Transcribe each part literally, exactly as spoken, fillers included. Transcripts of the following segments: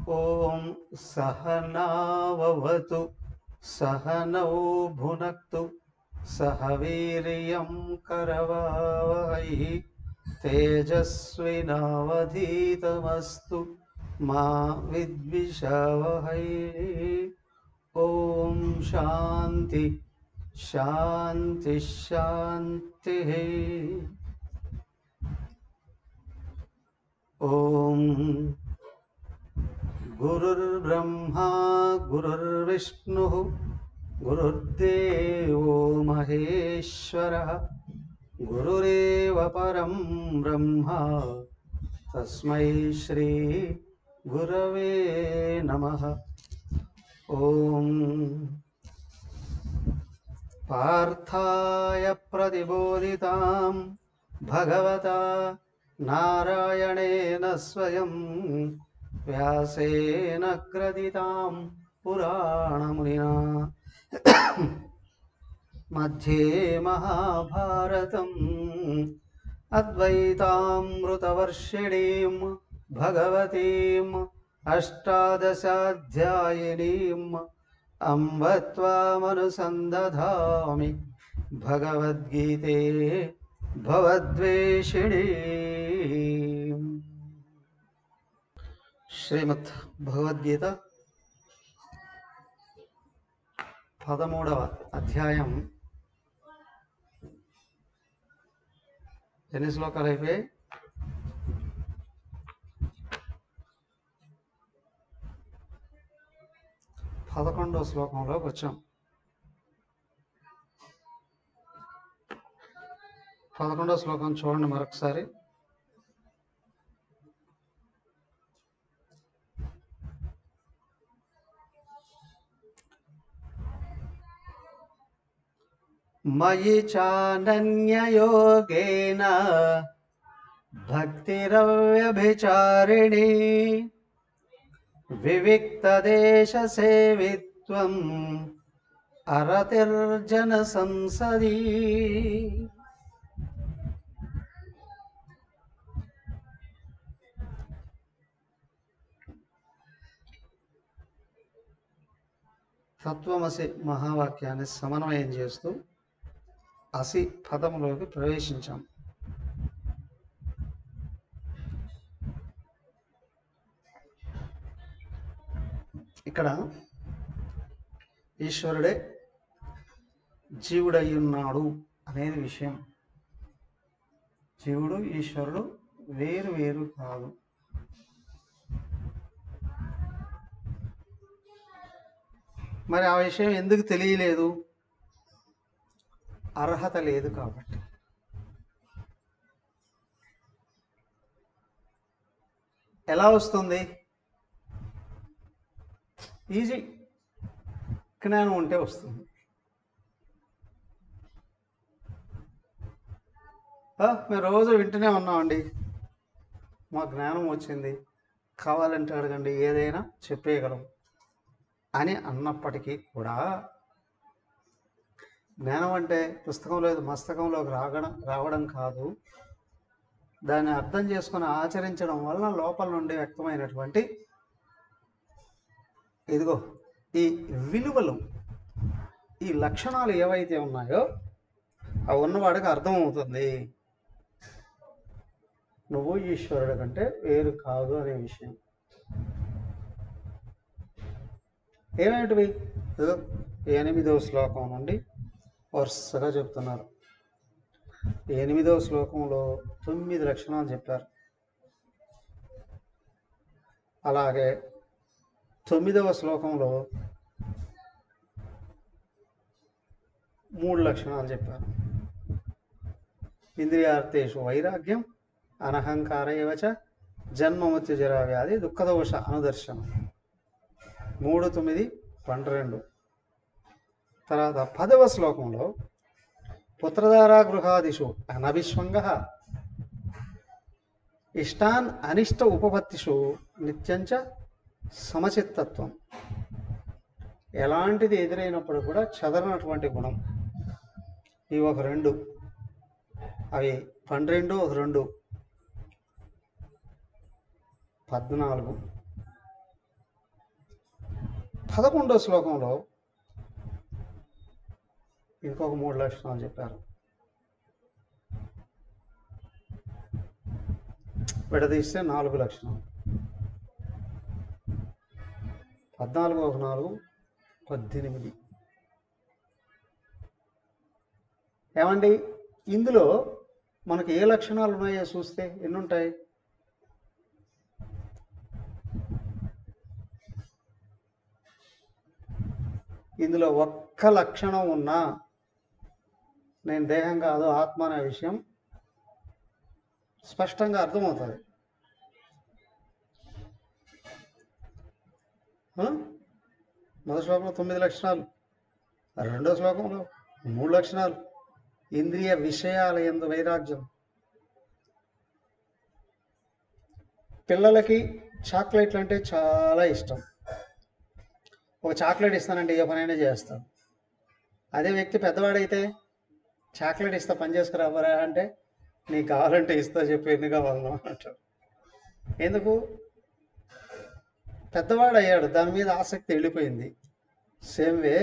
ఓం సహనావవతు సహనౌ భునక్తు సహ వీర్యం కరవావహై తేజస్వినావధీతమస్తు మా విద్విషావహై. ఓం శాంతి శాంతి శాంతి. ఓం గురుర్బ్రహ్మా గురుర్విష్ణుః గురుర్దేవో మహేశ్వరః గురురేవ పరం బ్రహ్మ తస్మై శ్రీ గురవే నమః. ఓం పార్థాయ ప్రతిబోధితాం భగవతా నారాయణేన స్వయం వ్యాసేన గ్రథితాం పురాణమునినా మధ్యే మహాభారతం అద్వైతామృతవర్షిణీం భగవతీం అష్టాదశాధ్యాయినీం అంబ త్వామనుసందధామి భగవద్గీతే భవద్వేషిణీ. శ్రీమద్ భగవద్గీత పదమూడవ అధ్యాయం. ఎన్ని శ్లోకాలు అయిపోయాయి? పదకొండవ శ్లోకంలోకి వచ్చాం. పదకొండవ శ్లోకం చూడండి మరొకసారి. మయి చానన్యయోగేన భక్తిరవ్యభిచారిణీ వివిక్తదేశసేవిత్వం అరతిర్జన సంసదీ. తత్వమసి మహావాక్యాన్ని సమన్వయం చేస్తూ అసి పదములోకి ప్రవేశించాం. ఇక్కడ ఈశ్వరుడే జీవుడయ్యున్నాడు అనేది విషయం. జీవుడు ఈశ్వరుడు వేరు వేరు కాదు. మరి ఆ విషయం ఎందుకు తెలియలేదు? అర్హత లేదు కాబట్టి. ఎలా వస్తుంది? ఈజీ, జ్ఞానం ఉంటే వస్తుంది. మేము రోజు వింటూనే ఉన్నామండి, మా జ్ఞానం వచ్చింది, కావాలంటే అడగండి, ఏదైనా చెప్పేయగలం అని అన్నప్పటికీ కూడా జ్ఞానం అంటే పుస్తకంలో మస్తకంలోకి రావడం రావడం కాదు, దాన్ని అర్థం చేసుకొని ఆచరించడం వలన లోపల నుండి వ్యక్తమైనటువంటి ఇదిగో ఈ విలువలు, ఈ లక్షణాలు ఏవైతే ఉన్నాయో అవి ఉన్నవాడికి అర్థమవుతుంది నువ్వు ఈశ్వరుడు కంటే వేరు కాదు అనే విషయం. ఏమేంటివి? ఎనిమిదవ శ్లోకం నుండి వరుసగా చెప్తున్నారు. ఎనిమిదవ శ్లోకంలో తొమ్మిది లక్షణాలు చెప్పారు. అలాగే తొమ్మిదవ శ్లోకంలో మూడు లక్షణాలు చెప్పారు. ఇంద్రియార్థేషు వైరాగ్యం, అనహంకార ఏవచ, జన్మమృత్యు జరా వ్యాధి దుఃఖదోష అనుదర్శనం. మూడు తొమ్మిది పన్నెండు. తర్వాత పదవ శ్లోకంలో పుత్రధారా గృహాదిషు అనభిష్వంగ ఇష్టాన్ అనిష్ట ఉపపత్తిషు నిత్యంచ సమచిత్తత్వం. ఎలాంటిది ఎదురైనప్పుడు కూడా చదరనటువంటి గుణం. ఇవి ఒక రెండు, అవి పన్నెండు ఒక రెండు పద్నాలుగు. పదకొండో శ్లోకంలో ఇంకొక మూడు లక్షణాలు చెప్పారు. విడదీస్తే నాలుగు లక్షణాలు. పద్నాలుగు ఒక నాలుగు పద్దెనిమిది. ఏమండి, ఇందులో మనకి ఏ లక్షణాలు ఉన్నాయో చూస్తే ఎన్ని ఉంటాయి? ఇందులో ఒక్క లక్షణం ఉన్నా నేను దేహం కాదు ఆత్మ అనే విషయం స్పష్టంగా అర్థమవుతుంది. మొదటి శ్లోకంలో తొమ్మిది లక్షణాలు, రెండో శ్లోకంలో మూడు లక్షణాలు. ఇంద్రియ విషయాల యందు వైరాగ్యం. పిల్లలకి చాక్లెట్లు అంటే చాలా ఇష్టం. ఒక చాక్లెట్ ఇస్తానంటే ఏ పనైనా చేస్తాను. అదే వ్యక్తి పెద్దవాడైతే చాక్లెట్ ఇస్తా పని చేసుకురావరా అంటే నీకు కావాలంటే ఇస్తా చెప్పి ఎన్ని కావాలను అంటాడు. ఎందుకు? పెద్దవాడు అయ్యాడు, దాని మీద ఆసక్తి వెళ్ళిపోయింది. సేమ్ వే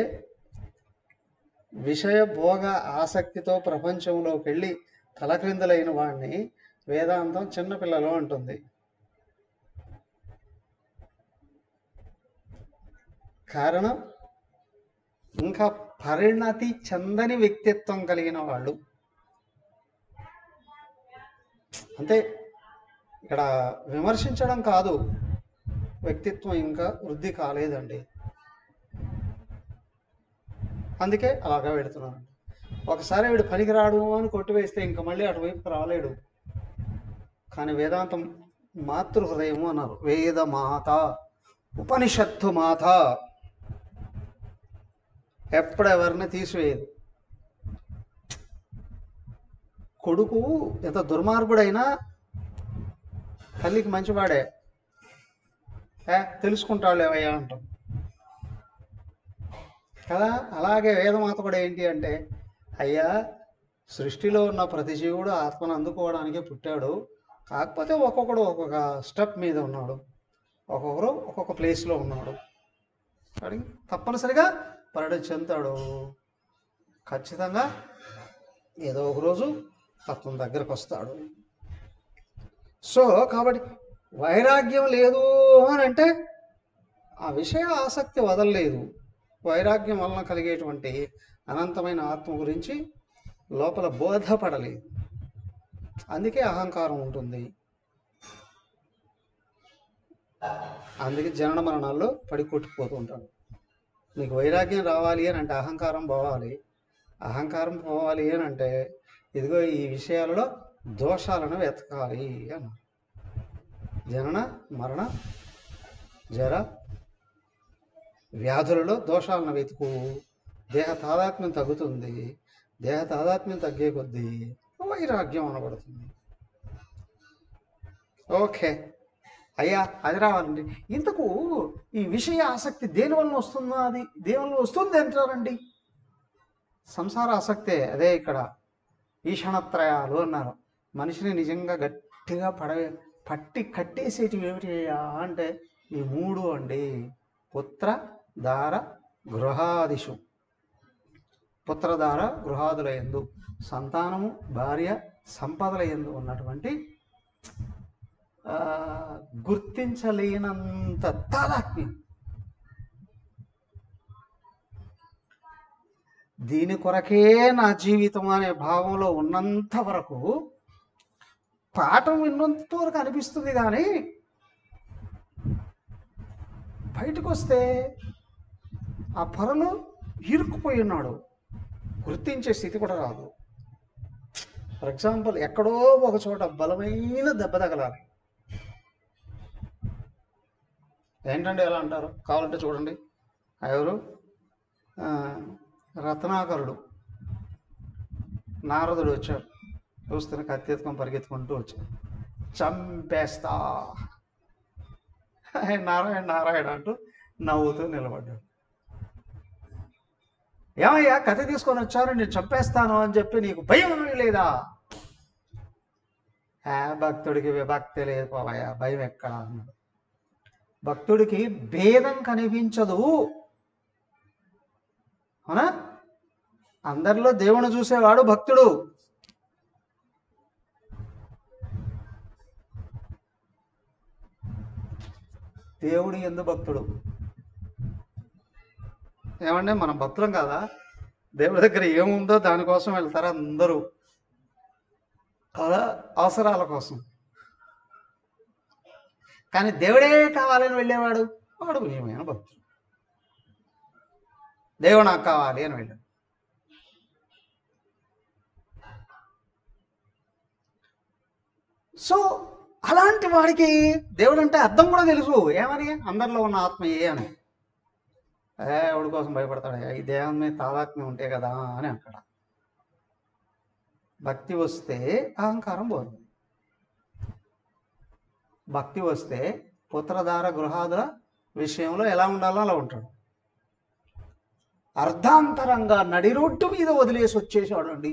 విషయ భోగ ఆసక్తితో ప్రపంచంలోకి వెళ్ళి తలక్రిందులైన వాడిని వేదాంతం చిన్నపిల్లలు అంటుంది. కారణం ఇంకా పరిణతి చెందని వ్యక్తిత్వం కలిగిన వాళ్ళు. అంతే, ఇక్కడ విమర్శించడం కాదు, వ్యక్తిత్వం ఇంకా వృద్ధి కాలేదండి, అందుకే అలాగా పెడుతున్నాను. ఒకసారి వీడు పనికిరాడు అని కొట్టివేస్తే ఇంకా మళ్ళీ అటువైపుకి రాలేడు. కానీ వేదాంతం మాతృహృదయము అన్నారు. వేద మాత, ఉపనిషత్తు మాత, ఎప్పుడెవరిని తీసివేయదు. కొడుకు ఎంత దుర్మార్గుడైనా తల్లికి మంచివాడే, ఏ తెలుసుకుంటాడులేవయ్యా అంటాం కదా. అలాగే వేదమాత కూడా ఏంటి అంటే, అయ్యా సృష్టిలో ఉన్న ప్రతి జీవుడు ఆత్మను అందుకోవడానికే పుట్టాడు, కాకపోతే ఒక్కొక్కడు ఒక్కొక్క స్టెప్ మీద ఉన్నాడు, ఒక్కొక్కరు ఒక్కొక్క ప్లేస్లో ఉన్నాడు. అడిగి తప్పనిసరిగా పరిణతి చెందుతాడు. ఖచ్చితంగా ఏదో ఒక రోజు తత్వం దగ్గరకు వస్తాడు. సో కాబట్టి వైరాగ్యం లేదు అని అంటే ఆ విషయ ఆసక్తి వదలలేదు. వైరాగ్యం వలన కలిగేటువంటి అనంతమైన ఆత్మ గురించి లోపల బోధపడలేదు. అందుకే అహంకారం ఉంటుంది. అందుకే జనన మరణాల్లో పడి కొట్టుకుపోతూ ఉంటాడు. నీకు వైరాగ్యం రావాలి అని అంటే అహంకారం పోవాలి. అహంకారం పోవాలి అని అంటే ఇదిగో ఈ విషయాలలో దోషాలను వెతకాలి అన్న. జనన మరణ జర వ్యాధులలో దోషాలను వెతుకు. దేహ తాదాత్మ్యం తగ్గుతుంది. దేహ తాదాత్మ్యం తగ్గే కొద్దీ వైరాగ్యం అనబడుతుంది. ఓకే అయ్యా, అది రావాలండి. ఇంతకు ఈ విషయ ఆసక్తి దేని వలన వస్తుందో, అది దేని వలన వస్తుంది అంటారండి? సంసార ఆసక్తే. అదే ఇక్కడ ఈషణత్రయాలు అన్నారు. మనిషిని నిజంగా గట్టిగా పడవే పట్టి కట్టేసేటివి ఏమిటి అంటే ఈ మూడు అండి. పుత్ర దార గృహాదిషు. పుత్రధార గృహాదుల యందు, సంతానము భార్య సంపదల యందు ఉన్నటువంటి గుర్తించలేనంత తాదాత్మ్యం. దీని కొరకే నా జీవితం అనే భావంలో ఉన్నంత వరకు పాఠం విన్నంత వరకు అనిపిస్తుంది. కానీ బయటకు వస్తే ఆ పొరలో ఇరుక్కుపోయి ఉన్నాడు, గుర్తించే స్థితి కూడా రాదు. ఫర్ ఎగ్జాంపుల్, ఎక్కడో ఒక చోట బలమైన దెబ్బ తగలాలి. ఏంటంటే ఎలా అంటారు? కావాలంటే చూడండి. ఎవరు? రత్నాకరుడు నారదుడు వచ్చాడు. చూస్తున్న కత్తిత్వం పరిగెత్తుకుంటూ వచ్చాడు. చంపేస్తా నారాయణ నారాయణ అంటూ నవ్వుతూ నిలబడ్డాడు. ఏమయ్యా కత్తి తీసుకొని వచ్చారు, నేను చంపేస్తాను అని చెప్పి నీకు భయం లేదా? భక్తుడికి విభక్తి లేదు పోవయ్యా, భయం ఎక్కడ అన్నాడు. భక్తుడికి భేదం కనిపించదు అవునా? అందరిలో దేవుని చూసేవాడు భక్తుడు. దేవుడి యందు భక్తుడు. ఏమంటే మనం భక్తులం కాదా? దేవుడి దగ్గర ఏముందో దానికోసం వెళ్తారు అందరూ, అలా అవసరాల కోసం. కానీ దేవుడే కావాలని వెళ్ళేవాడు వాడు నిజమైన భక్తుడు. దేవుడు నాకు కావాలి అని వెళ్ళాడు. సో అలాంటి వాడికి దేవుడు అంటే అర్థం కూడా తెలుసు. ఏమని? అందరిలో ఉన్న ఆత్మ ఏ అని. ఏ ఎవడి కోసం భయపడతాడు? ఈ దేహం మీద తాదాత్మ్యం ఉంటే కదా అని అక్కడ. భక్తి వస్తే అహంకారం పోతుంది. భక్తి వస్తే పుత్రధార గృహాదుల విషయంలో ఎలా ఉండాలో అలా ఉంటాడు. అర్ధాంతరంగా నడి రోడ్డు మీద వదిలేసి వచ్చేసాడు అండి.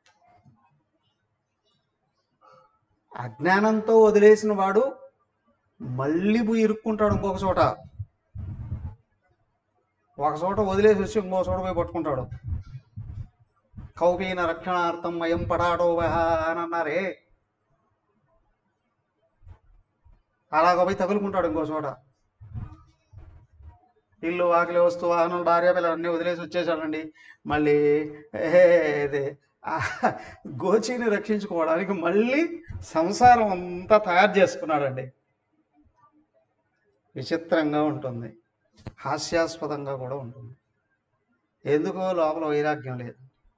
అజ్ఞానంతో వదిలేసిన వాడు మళ్ళీ పోయి ఇరుక్కుంటాడు ఇంకొక చోట. ఒక చోట వదిలేసి వచ్చి ఇంకో చోట పోయి పట్టుకుంటాడు. కౌపీన రక్షణార్థం మయం పడాడో వహ అని అన్నారే, అలాగ పోయి తగులుకుంటాడు ఇంకో చోట. ఇల్లు వాకిలి వస్తూ వాహనాలు భార్య పిల్లలు అన్నీ వదిలేసి వచ్చేసాడండి. మళ్ళీ అదే గోచిని రక్షించుకోవడానికి మళ్ళీ సంసారం అంతా తయారు చేసుకున్నాడండి. విచిత్రంగా ఉంటుంది, హాస్యాస్పదంగా కూడా ఉంటుంది. ఎందుకో లోపల వైరాగ్యం లేదు.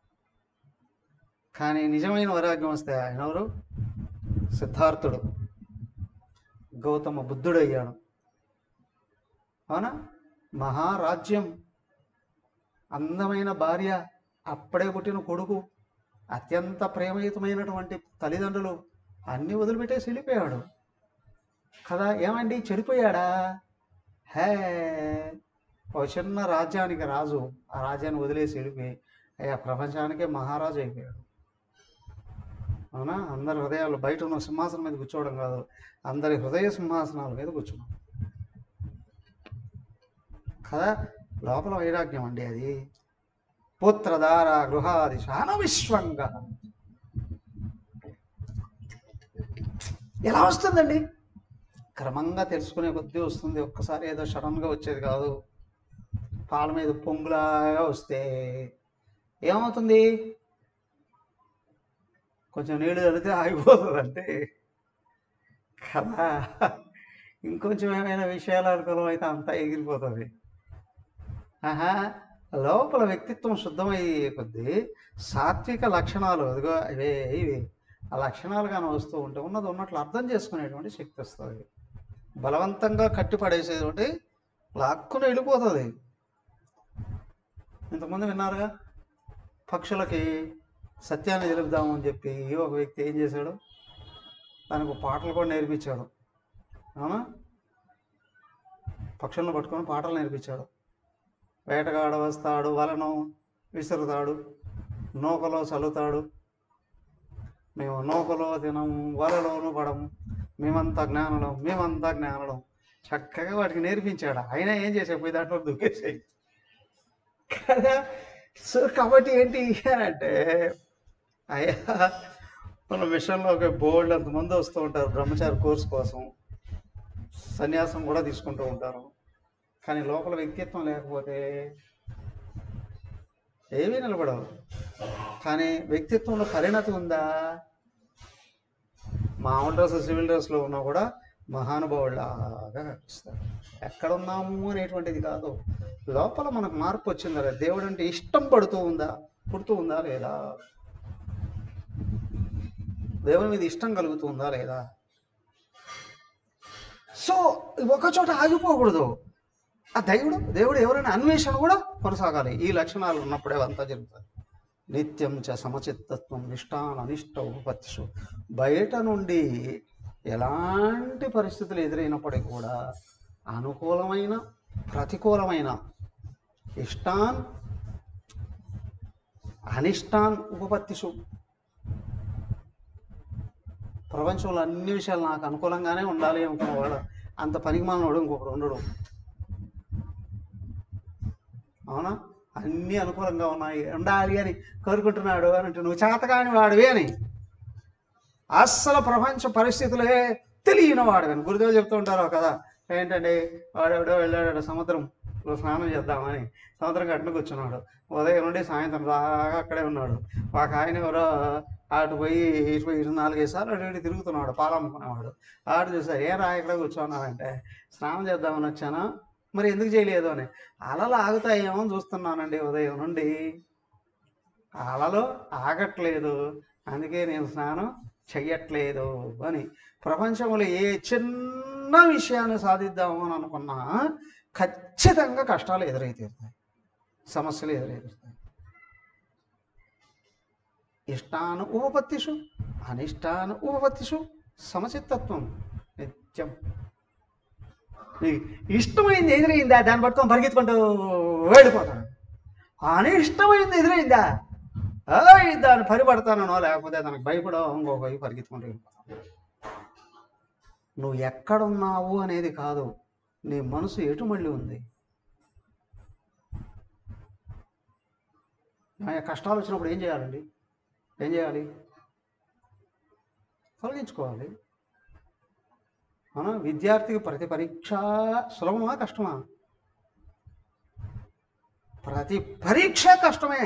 కానీ నిజమైన వైరాగ్యం వస్తే ఆయన ఎవరు? సిద్ధార్థుడు, గౌతమ బుద్ధుడు అయ్యాడు. అవునా? మహారాజ్యం, అందమైన భార్య, అప్పుడే పుట్టిన కొడుకు, అత్యంత ప్రేమయుతమైనటువంటి తల్లిదండ్రులు అన్నీ వదిలిపెట్టేసి వెళ్ళిపోయాడు కదా. ఏమండి చెడిపోయాడా? హే, ఒక చిన్న రాజ్యానికి రాజు, ఆ రాజ్యాన్ని వదిలేసి వెళ్ళిపోయి అయ్యా ప్రపంచానికే మహారాజు అయిపోయాడు. అవునా? అందరి హృదయాలు బయట ఉన్న సింహాసనం మీద కూర్చోవడం కాదు, అందరి హృదయ సింహాసనాల మీద కూర్చున్నాం కదా. లోపల వైరాగ్యం అండి అది. పుత్రధార గృహాది శానవిశ్వంగా ఎలా వస్తుందండి? క్రమంగా తెలుసుకునే కొద్దీ వస్తుంది. ఒక్కసారి ఏదో సడన్గా వచ్చేది కాదు. పాల మీద పొంగులాగా వస్తే ఏమవుతుంది? కొంచెం నీళ్ళు చల్లితే ఆగిపోతుంది అంతే కదా. ఇంకొంచెం ఏమైనా విషయాలు అనుకూలం అయితే అంతా ఎగిరిపోతుంది. ఆహా, లోపల వ్యక్తిత్వం శుద్ధమయ్యే కొద్దీ సాత్విక లక్షణాలు అదిగో ఇవే ఇవి ఆ లక్షణాలు కానీ వస్తూ ఉంటే ఉన్నది ఉన్నట్లు అర్థం చేసుకునేటువంటి శక్తి వస్తుంది. బలవంతంగా కట్టి పడేసేటువంటి లాక్కుని వెళ్ళిపోతుంది. ఇంతకుముందు విన్నారుగా, పక్షులకి సత్యాన్ని తెలుపుదామని చెప్పి ఒక వ్యక్తి ఏం చేశాడు? దానికి పాటలు కూడా నేర్పించాడు. అవునా? పక్షులను పట్టుకొని పాటలు నేర్పించాడు. వేటగాడ వస్తాడు, వలను విసురుతాడు, నూకలో చల్లుతాడు, మేము నూకలో తినము, వలలోను పడము, మేమంతా జ్ఞానులం, మేమంతా జ్ఞానులం. చక్కగా వాటికి నేర్పించాడు. అయినా ఏం చేసే పోయి దాంట్లో దుఃఖేసాయి కదా. సో కాబట్టి ఏంటి అంటే, అయ్యా మన మిషన్లోకి బోల్డ్ అంతమంది వస్తూ ఉంటారు బ్రహ్మచారి కోర్సు కోసం, సన్యాసం కూడా తీసుకుంటూ ఉంటారు. కానీ లోపల వ్యక్తిత్వం లేకపోతే ఏమీ నిలబడవు. కానీ వ్యక్తిత్వంలో పరిణతి ఉందా? మామూలు డ్రెస్ సివిల్ డ్రెస్లో ఉన్నా కూడా మహానుభావులాగా కనిపిస్తారు. ఎక్కడున్నాము అనేటువంటిది కాదు, లోపల మనకు మార్పు వచ్చిందా లేదా, దేవుడు అంటే ఇష్టం పడుతూ ఉందా, పుడుతూ ఉందా లేదా, దేవుని మీద ఇష్టం కలుగుతూ ఉందా లేదా. సో ఒకచోట ఆగిపోకూడదు. ఆ దేవుడు దేవుడు ఎవరైనా అన్వేషణ కూడా కొనసాగాలి. ఈ లక్షణాలు ఉన్నప్పుడే అంతా జరుగుతుంది. నిత్యం చ సమచిత్తత్వం నిష్టాన్ అనిష్ట ఉపపత్తిషు. బయట నుండి ఎలాంటి పరిస్థితులు ఎదురైనప్పటికీ కూడా అనుకూలమైన ప్రతికూలమైన ఇష్టాన్ అనిష్టాన్ ఉపపత్తిషు. ప్రపంచంలో అన్ని విషయాలు నాకు అనుకూలంగానే ఉండాలి అనుకున్నవాడు అంత పనికి మాలినోడు ఇంకొకడు ఉండడు. అవునా? అన్నీ అనుకూలంగా ఉన్నాయి, ఉండాలి అని కోరుకుంటున్నాడు అని అంటే నువ్వు చేతకాని వాడివి అని, అస్సలు ప్రపంచ పరిస్థితులే తెలియని వాడివి. గురుదేవులు చెప్తూ ఉంటారు కదా, ఏంటంటే వాడెవడో వెళ్ళాడు సముద్రం స్నానం చేద్దామని, సముద్రం గట్టున కూర్చున్నాడు. ఉదయం నుండి సాయంత్రం దాకా అక్కడే ఉన్నాడు. ఒక ఆయన ఎవరో అటు పోయి ఇటు పోయి ఇటు నాలుగైదు సార్లు అటు ఇటు తిరుగుతున్నాడు, పాలమ్ముకునేవాడు. ఆడు చూసారు, ఏ రా ఇక్కడ కూర్చున్నానంటే స్నానం చేద్దామని వచ్చాను, మరి ఎందుకు చేయలేదు అని. అలలు ఆగుతాయేమో చూస్తున్నానండి ఉదయం నుండి, అలలు ఆగట్లేదు, అందుకే నేను స్నానం చెయ్యట్లేదు అని. ప్రపంచంలో ఏ చిన్న విషయాన్ని సాధిద్దాము అని అనుకున్నా ఖచ్చితంగా కష్టాలు ఎదురైతీరుతాయి, సమస్యలు ఎదురైతీరుతాయి. ఇష్టాను ఉపపత్తిషు అనిష్టాను ఉపపత్తిషు సమచిత్తత్వం నిత్యం. ఇష్టమైంది ఎదురైందా దాన్ని పట్టుకొని పరిగెత్తుకుంటూ వెళ్ళిపోతాడు. అనిష్టమైంది ఎదురైందా దాన్ని పరిపడతానో లేకపోతే దానికి భయపడో ఇంకొక వైపు పరిగెత్తుకుంటూ వెళ్ళిపోతాను. నువ్వు ఎక్కడున్నావు అనేది కాదు, నీ మనసు ఎటు మళ్ళీ ఉంది. కష్టాలు వచ్చినప్పుడు ఏం చేయాలండి? ఏం చేయాలి? తొలగించుకోవాలి. అవునా? విద్యార్థికి ప్రతి పరీక్ష సులభమా కష్టమా? ప్రతి పరీక్ష కష్టమే.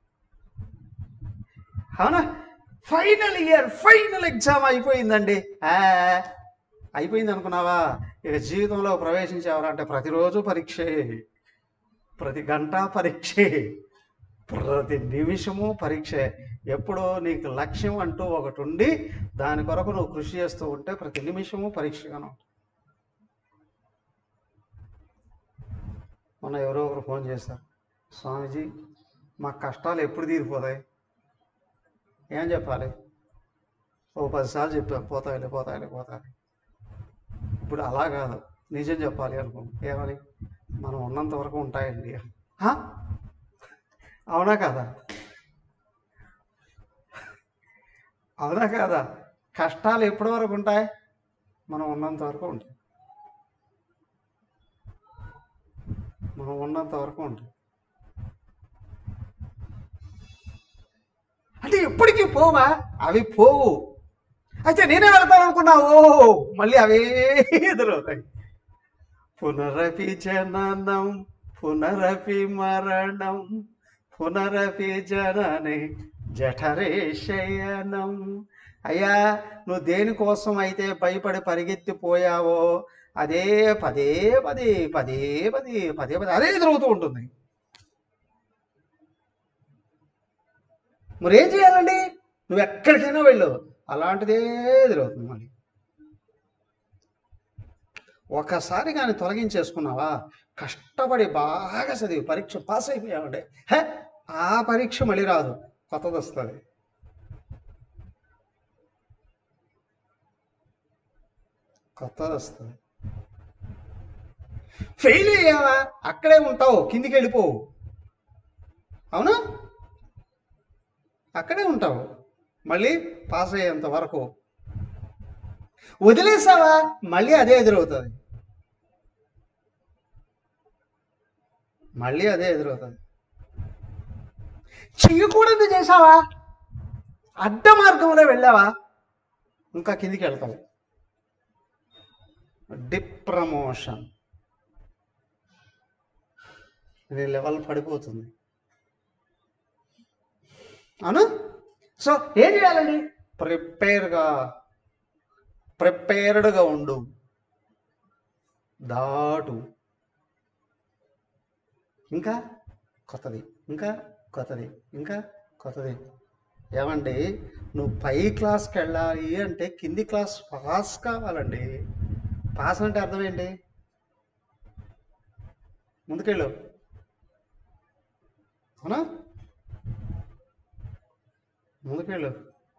అవునా? ఫైనల్ ఇయర్ ఫైనల్ ఎగ్జామ్ అయిపోయిందండి, అయిపోయింది అనుకున్నావా? ఇక జీవితంలో ప్రవేశించేవారంటే ప్రతిరోజు పరీక్షే, ప్రతి గంట పరీక్షే, ప్రతి నిమిషము పరీక్షే. ఎప్పుడో నీకు లక్ష్యం అంటూ ఒకటి ఉండి దాని కొరకు నువ్వు కృషి చేస్తూ ఉంటే ప్రతి నిమిషము పరీక్షగాను. మొన్న ఎవరో ఒకరు ఫోన్ చేశారు, స్వామీజీ మా కష్టాలు ఎప్పుడు తీరిపోతాయి? ఏం చెప్పాలి? ఓ పదిసార్లు చెప్పాను, పోతాయిలే పోతాయిలే పోతాయి. ఇప్పుడు అలా కాదు, నిజం చెప్పాలి అనుకో, ఏమని? మనం ఉన్నంత వరకు ఉంటాయండి. అవునా కదా? అవునా కదా? కష్టాలు ఎప్పటి వరకు ఉంటాయి? మనం ఉన్నంత వరకు ఉంటాయి, మనం ఉన్నంత వరకు ఉంటాయి. అంటే ఎప్పటికీ పోవా? అవి పోవు. అయితే నేనే వెళ్తాను అనుకున్నావు, మళ్ళీ అవే ఎదురవుతాయి. పునరపి జననం పునరపి మరణం పునరపి జనని జఠరే శయనం. అయ్యా, నువ్వు దేనికోసం అయితే భయపడి పరిగెత్తిపోయావో అదే పదే పదే పదే పదే పదే పదే అదే ఎదురవుతూ ఉంటుంది. మరేం చేయాలండి? నువ్వు ఎక్కడికైనా వెళ్ళు, అలాంటిదే ఎదురవుతుంది మళ్ళీ. ఒకసారి కానీ తొలగించేసుకున్నావా, కష్టపడి బాగా చదివి పరీక్ష పాస్ అయిపోయావంటే హే ఆ పరీక్ష మళ్ళీ రాదు, కొత్తది వస్తుంది. కొత్తది వస్తుంది. ఫెయిల్ అయ్యావా, అక్కడే ఉంటావు, కిందికి వెళ్ళిపోవు. అవునా? అక్కడే ఉంటావు మళ్ళీ పాస్ అయ్యేంత వరకు. వదిలేసావా, మళ్ళీ అదే ఎదురవుతుంది, మళ్ళీ అదే ఎదురవుతుంది. చెయ్యకూడదు చేసావా, అడ్డ మార్గంలో వెళ్ళావా, ఇంకా కిందికి వెళ్తావు. డిప్రమోషన్, నీ లెవెల్ పడిపోతుంది. అవును? సో ఏం చేయాలండి? ప్రిపేర్గా ప్రిపేర్డ్గా ఉండు, దాటు, ఇంకా కొత్తది, ఇంకా కొత్తది, ఇంకా కొత్తది. ఏమండి, నువ్వు పై క్లాస్కి వెళ్ళాలి అంటే కింది క్లాస్ పాస్ కావాలండి. పాస్ అంటే అర్థం ఏంటి? ముందుకెళ్ళు. అవునా? ముందుకెళ్ళు.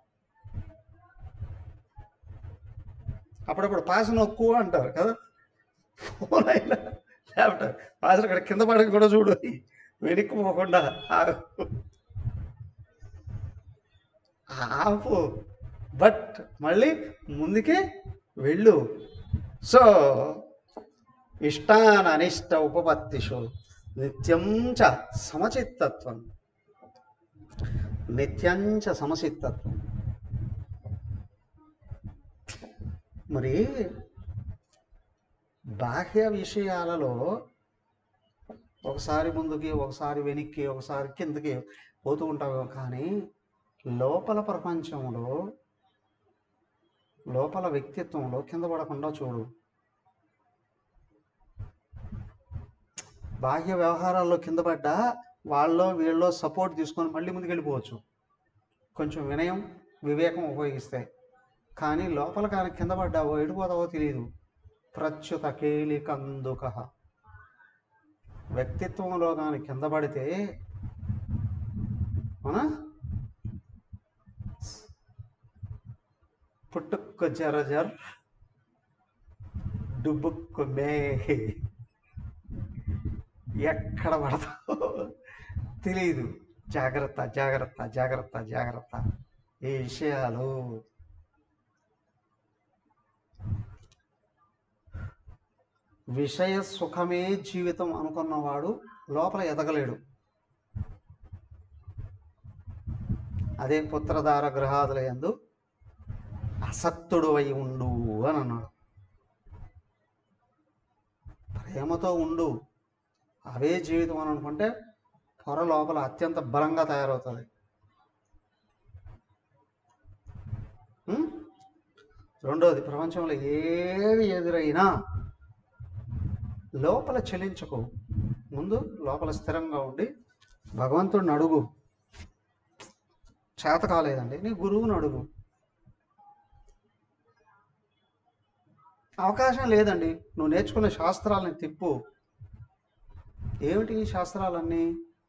అప్పుడప్పుడు పాస్ నొక్కు అంటారు కదా, ఫోన్ అయినా ల్యాప్టాప్ పాస్ అక్కడ కింద పడక కూడా చూడు, వెనక్కి పోకుండా ఆపు, బట్ మళ్ళీ ముందుకే వెళ్ళు. సో ఇష్టాన్ అనిష్ట ఉపపత్తిషు నిత్యం చ సమచిత్తత్వం, నిత్యం చ సమచిత్తత్వం. మరి బాహ్య విషయాలలో ఒకసారి ముందుకి, ఒకసారి వెనక్కి, ఒకసారి కిందకి పోతూ ఉంటావు, కానీ లోపల ప్రపంచంలో, లోపల వ్యక్తిత్వంలో కింద పడకుండా చూడు. బాహ్య వ్యవహారాల్లో కింద పడ్డా వాళ్ళలో వీళ్ళలో సపోర్ట్ తీసుకొని మళ్ళీ ముందుకు వెళ్ళిపోవచ్చు, కొంచెం వినయం వివేకం ఉపయోగిస్తే. కానీ లోపల కానీ కింద పడ్డావో ఎడిపోతావో తెలియదు. ప్రచ్యుత కేలికందుక, వ్యక్తిత్వంలో కానీ కింద పడితే మన పుట్టుక్కు జరజర్ డుబుక్కు మే, ఎక్కడ పడతావో తెలియదు. జాగ్రత్త జాగ్రత్త జాగ్రత్త జాగ్రత్త. ఈ విషయాలు విషయ సుఖమే జీవితం అనుకున్నవాడు లోపల ఎదగలేడు. అదే పుత్రధార గృహాదుల యందు అసక్తుడు అయి ఉండు అని అన్నాడు. ప్రేమతో ఉండు, అవే జీవితం అని అనుకుంటే పొర లోపల అత్యంత బలంగా తయారవుతుంది. రెండోది, ప్రపంచంలో ఏవి ఎదురైనా లోపల చెలించకు, ముందు లోపల స్థిరంగా ఉండి భగవంతుడిని అడుగు. చేత కాలేదండి, నీ గురువుని అడుగు. అవకాశం లేదండి, నువ్వు నేర్చుకున్న శాస్త్రాలని తిప్పు. ఏమిటి ఈ శాస్త్రాలన్నీ?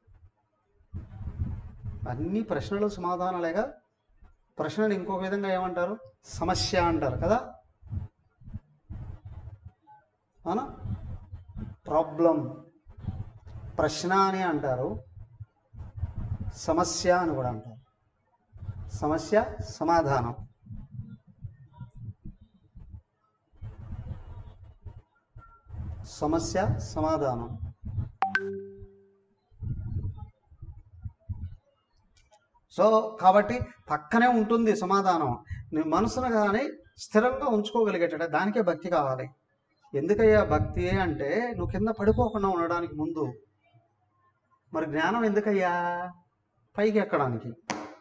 అన్ని ప్రశ్నలు సమాధానాలేగా. ప్రశ్నలు ఇంకొక విధంగా ఏమంటారు? సమస్య అంటారు కదా. అవునా? ప్రాబ్లం ప్రశ్న అని అంటారు, సమస్య అని కూడా అంటారు. సమస్య సమాధానం. సమస్య సమాధానం. సో కాబట్టి పక్కనే ఉంటుంది సమాధానం. నీ మనసును కానీ స్థిరంగా ఉంచుకోగలిగేట దానికే భక్తి కావాలి. ఎందుకయ్యా భక్తి అంటే నువ్వు కింద పడిపోకుండా ఉండడానికి ముందు. మరి జ్ఞానం ఎందుకయ్యా? పైకి ఎక్కడానికి.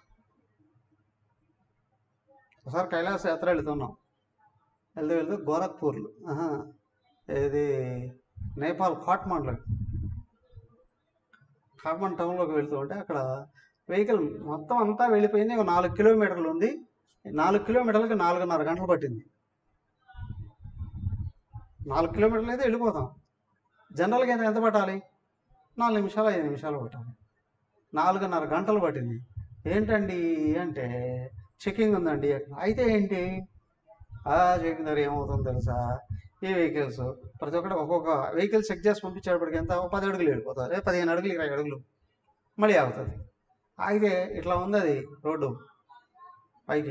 ఒకసారి కైలాస యాత్ర వెళుతున్నాం, వెళ్తూ వెళ్తూ గోరఖ్పూర్లు ఇది నేపాల్ కాట్మండ్లో, కాట్మండ్ టౌన్లోకి వెళ్తూ ఉంటే అక్కడ వెహికల్ మొత్తం అంతా వెళ్ళిపోయింది. ఒక నాలుగు కిలోమీటర్లు ఉంది. నాలుగు కిలోమీటర్లకి నాలుగున్నర గంటలు పట్టింది. నాలుగు కిలోమీటర్లు అయితే వెళ్ళిపోతాం. జనరల్గా అయితే ఎంత పట్టాలి? నాలుగు నిమిషాలు ఐదు నిమిషాలు పట్టాలి. నాలుగున్నర గంటలు పట్టింది. ఏంటండి అంటే చెకింగ్ ఉందండి. అయితే ఏంటి ఆ చెకింగ్ దగ్గర ఏమవుతుందో తెలుసా? ఈ వెహికల్స్ ప్రతి ఒక్కటి ఒక్కొక్క వెహికల్ చెక్ చేసి పంపించేటప్పటికి ఎంత పది అడుగులు వెళ్ళిపోతుంది, పదిహేను అడుగులు ఇరవై అడుగులు మళ్ళీ ఆగుతుంది. అయితే ఇట్లా ఉంది అది రోడ్డు పైకి.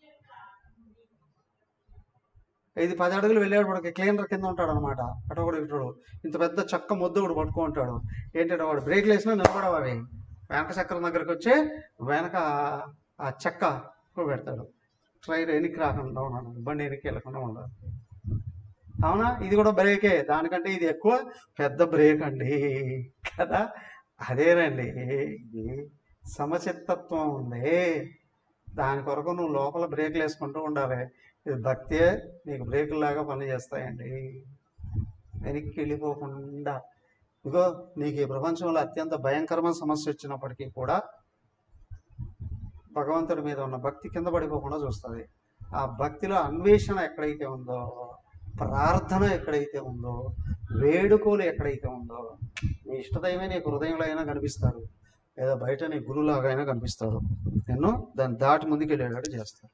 ఇది పది అడుగులు వెళ్ళేటప్పటికి క్లీనర్ కింద ఉంటాడు అనమాట. అటు ఒకడు ఇటు ఇంత పెద్ద చెక్క ముద్దు ఒకటి పట్టుకుంటాడు. ఏంటంటే వాడు బ్రేక్లు వేసినా నిలబడవు. అవి వెనక చక్రం దగ్గరికి వచ్చి వెనక ఆ చెక్క పెడతాడు. ట్రైన్ వెనక్కి రాకుండా ఉన్నాడు, బండి వెనక్కి వెళ్ళకుండా ఉండదు. అవునా? ఇది కూడా బ్రేకే, దానికంటే ఇది ఎక్కువ పెద్ద బ్రేక్ అండి కదా. అదేనండి సమచిత్తత్వం ఉంది. దాని కొరకు నువ్వు లోపల బ్రేక్లు వేసుకుంటూ ఉండాలి. ఇది భక్తే నీకు బ్రేకుల్లాగా పనిచేస్తాయండి. వెనక్కి వెళ్ళిపోకుండా. ఇగో నీకు ఈ ప్రపంచంలో అత్యంత భయంకరమైన సమస్య వచ్చినప్పటికీ కూడా భగవంతుడి మీద ఉన్న భక్తి కింద పడిపోకుండా చూస్తుంది. ఆ భక్తిలో అన్వేషణ ఎక్కడైతే ఉందో, ప్రార్థన ఎక్కడైతే ఉందో, వేడుకోలు ఎక్కడైతే ఉందో, నీ ఇష్టదైవమే నీకు హృదయంలో అయినా కనిపిస్తాడు, లేదా బయట నీ గురువులాగా అయినా కనిపిస్తాడు. ఎన్నో దాన్ని దాటి ముందుకు వెళ్ళేటట్టు చేస్తాడు.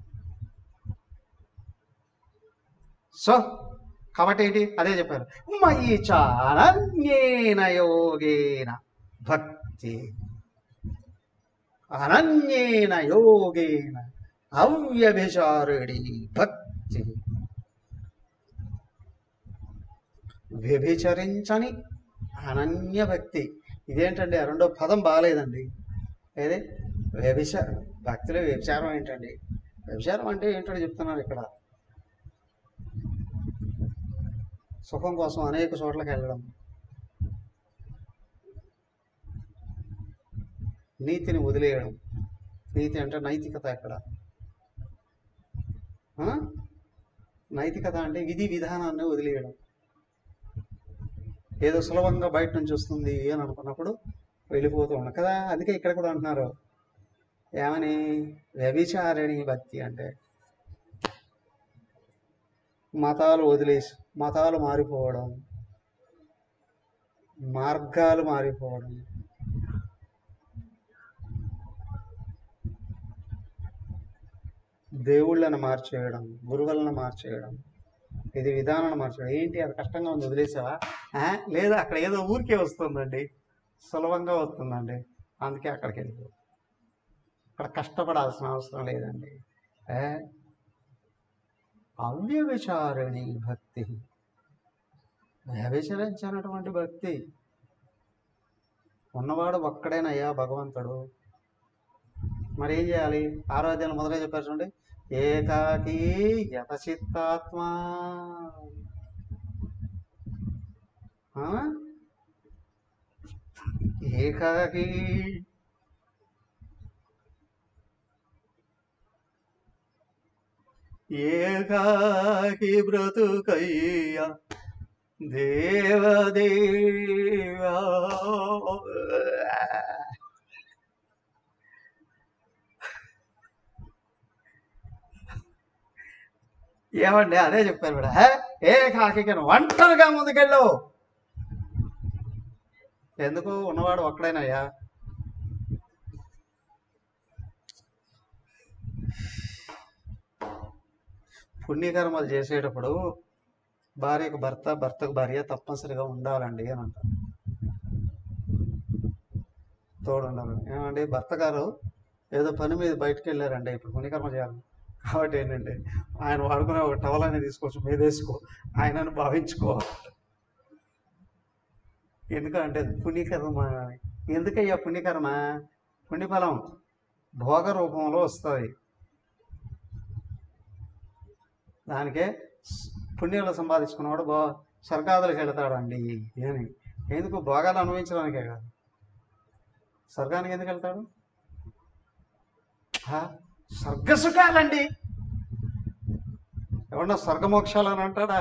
సో కాబట్టి ఏంటి? అదే చెప్పారు, మయి చానన్యేన యోగేన భక్తి, అనన్యేన యోగేన అవ్యభిచారిణి భక్తి. వ్యభిచరించని అనన్య భక్తి. ఇదేంటండి రెండో పదం బాగాలేదండి. ఏది వ్యభిచారం, భక్తిలో వ్యభిచారం ఏంటండి? వ్యభిచారం అంటే ఏంటో చెప్తున్నారు ఇక్కడ. సుఖం కోసం అనేక చోట్లకి వెళ్ళడం, నీతిని వదిలేయడం. నీతి అంటే నైతికత. ఇక్కడ నైతికత అంటే విధి విధానాన్ని వదిలేయడం. ఏదో సులభంగా బయట నుంచి వస్తుంది అని అనుకున్నప్పుడు వెళ్ళిపోతూ ఉన్నాం కదా. అందుకే ఇక్కడ కూడా అంటున్నారు ఏమని, వ్యభిచారిణి భక్తి అంటే మతాలు వదిలేసి, మతాలు మారిపోవడం, మార్గాలు మారిపోవడం, దేవుళ్ళను మార్చేయడం, గురువులను మార్చేయడం, ఇది విధానాన్ని మార్చేయడం. ఏంటి అది కష్టంగా ఉంది వదిలేసావా? లేదా అక్కడ ఏదో ఊరికే వస్తుందండి, సులభంగా వస్తుందండి, అందుకే అక్కడికి వెళ్ళిపో. అక్కడ కష్టపడాల్సిన అవసరం లేదండి. అవ్యభిచారిణి భక్తి, వ్యభిచరించినటువంటి భక్తి. ఉన్నవాడు ఒక్కడేనయ్యా భగవంతుడు. మరి ఏం చేయాలి? ఆరాధ్యాలు మొదలై చెప్పారు చూడండి. ఏకాకి యతచిత్తాత్మా, ఏకాకి ఏకాకి బ్రతుకయ్య దేవదేవా. ఏమండి అదే చెప్పారు కూడా. ఏకాకి ఒంటరిగా ముందుకెళ్ళు. ఎందుకు? ఉన్నవాడు ఒక్కడైనయ్యా. పుణ్యకర్మలు చేసేటప్పుడు భార్యకు భర్త, భర్తకు భార్య తప్పనిసరిగా ఉండాలండి అని అంటారు. తోడు ఉండాలి. ఏమండి భర్త గారు ఏదో పని మీద బయటకు వెళ్ళారండి, ఇప్పుడు పుణ్యకర్మ చేయాలి కాబట్టి ఏంటంటే ఆయన వాడుకునే ఒక టవల్ అనేది తీసుకోవచ్చు, మీద వేసుకో, ఆయనను భావించుకో. ఎందుకంటే పుణ్యకర్మ. ఎందుకయ్యా పుణ్యకర్మ? పుణ్యఫలం భోగ రూపంలో వస్తుంది. దానికే పుణ్యాలు సంపాదించుకున్నవాడు బో స్వర్గాదులకు వెళ్తాడండి అని. ఎందుకు? భోగాలు అనుభవించడానికే కాదు. స్వర్గానికి ఎందుకు వెళ్తాడు? స్వర్గసుఖాలండి. ఎవరన్నా స్వర్గమోక్షాలు అని అంటాడా?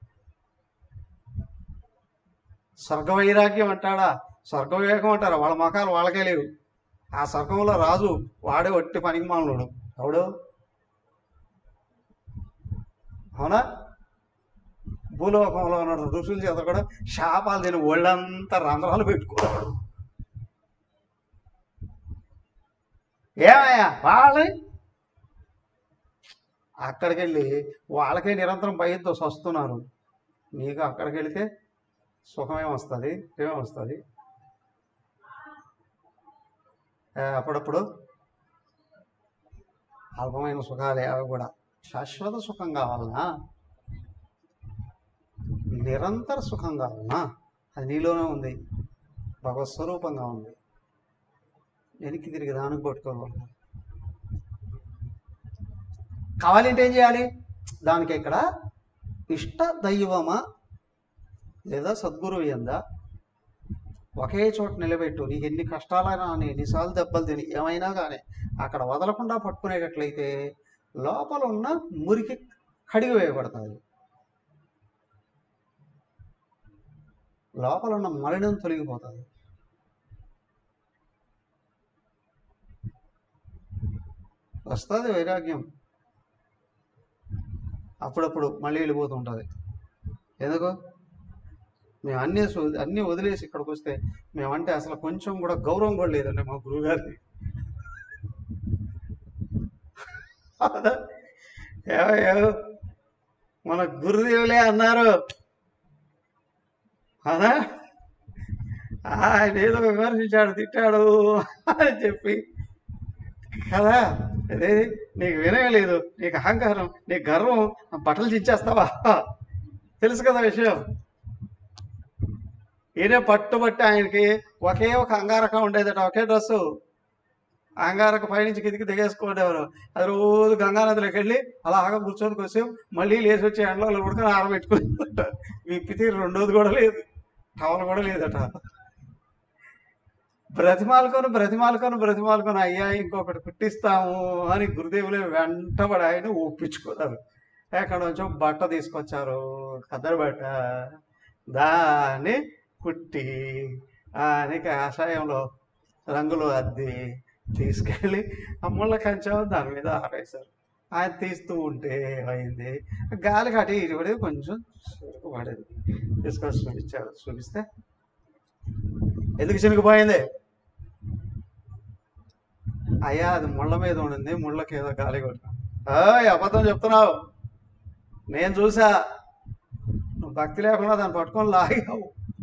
స్వర్గ వైరాగ్యం అంటాడా? స్వర్గ వివేకం అంటారా? వాళ్ళ మొఖాలు వాళ్ళకే లేవు. ఆ స్వర్గంలో రాజు వాడే ఒట్టి పనికిమాలుడు ఎవడు? అవునా? భూలోకంలో ఉన్న ఋషుల చేత కూడా శాపాలు తిని ఒళ్ళంతా రంధ్రాలు పెట్టుకోవాడు. ఏమయ్యా వాళ్ళని అక్కడికి వెళ్ళి వాళ్ళకే నిరంతరం భయంతో వస్తున్నారు. నీకు అక్కడికి వెళితే సుఖమేం వస్తుంది? ఏమేమి వస్తుంది? అప్పుడప్పుడు అల్పమైన సుఖాలే, అవి కూడా శాశ్వత సుఖం కావాలనా? నిరంతర సుఖం కావాలనా? అది నీలోనే ఉంది, భగవత్ స్వరూపంగా ఉంది. వెనక్కి తిరిగి దానికి కొట్టుకోవాలి. కావాలంటే ఏం చేయాలి? దానికి ఇక్కడ ఇష్ట దైవమా లేదా సద్గురువు ఎందా ఒకే చోట నిలబెట్టు. నీకు ఎన్ని కష్టాలైనా అని, ఎన్నిసార్లు దెబ్బలు తిని ఏమైనా కానీ అక్కడ వదలకుండా పట్టుకునేటట్లయితే లోపల ఉన్న మురికి కడిగి వేయబడుతుంది. లోపల ఉన్న మలినం తొలగిపోతుంది. వస్తుంది వైరాగ్యం. అప్పుడప్పుడు మళ్ళీ వెళ్ళిపోతుంటుంది. ఎందుకు? మేము అన్నీ అన్నీ వదిలేసి ఇక్కడికి వస్తే మేమంటే అసలు కొంచెం కూడా గౌరవం కూడా లేదండి మా గురువుగారిని. ఏవో మన గురుదేవులే అన్నారు అదా, ఆయన ఏదో విమర్శించాడు, తిట్టాడు అని చెప్పి కదా. అదే నీకు వినయం లేదు, నీకు అహంకారం, నీకు గర్వం, బట్టలు చించేస్తావా? తెలుసు కదా విషయం. ఈయన పట్టుబట్టి ఆయనకి ఒకే ఒక అంగారకం ఉండేదట, ఒకే డ్రెస్సు. అంగారక పైనుంచి కిందికి దిగేసుకోండేవారు. అది రోజు గంగానదిలోకి వెళ్ళి అలాగా కూర్చొని కొద్దిసేపు మళ్ళీ లేచి వచ్చి ఎండలో ఉడకని ఆరబెట్టుకుని విప్పితే రెండోది కూడా లేదు, టవల్ కూడా లేదట. బ్రతిమాలుకొని బ్రతిమాలుకొని బ్రతిమాలుకొని అయ్యా ఇంకొకటి కుట్టిస్తాము అని గురుదేవులే వెంటబడి ఆయన ఒప్పించుకున్నారు. ఎక్కడ నుంచో బట్ట తీసుకొచ్చారు, ఖద్దరు బట్ట. దాన్ని కుట్టి అని కాషాయంలో రంగులు అద్ది తీసుకెళ్ళి అమ్ముళ్ళ కంచావు దాని మీద ఆరేశారు. ఆయన తీస్తూ ఉంటే అయింది, గాలి కట్టి ఇటు పడేది, కొంచెం చిరుకు పడేది. తీసుకొచ్చి చూపించారు. చూపిస్తే ఎందుకు చినుకుపోయింది? అయ్యా అది ముళ్ళ మీద ఉండింది, ముళ్ళకి ఏదో గాలి కొట్టినా. అబద్ధం చెప్తున్నావు, నేను చూసా, నువ్వు భక్తి లేకుండా దాన్ని పట్టుకొని లాగావు.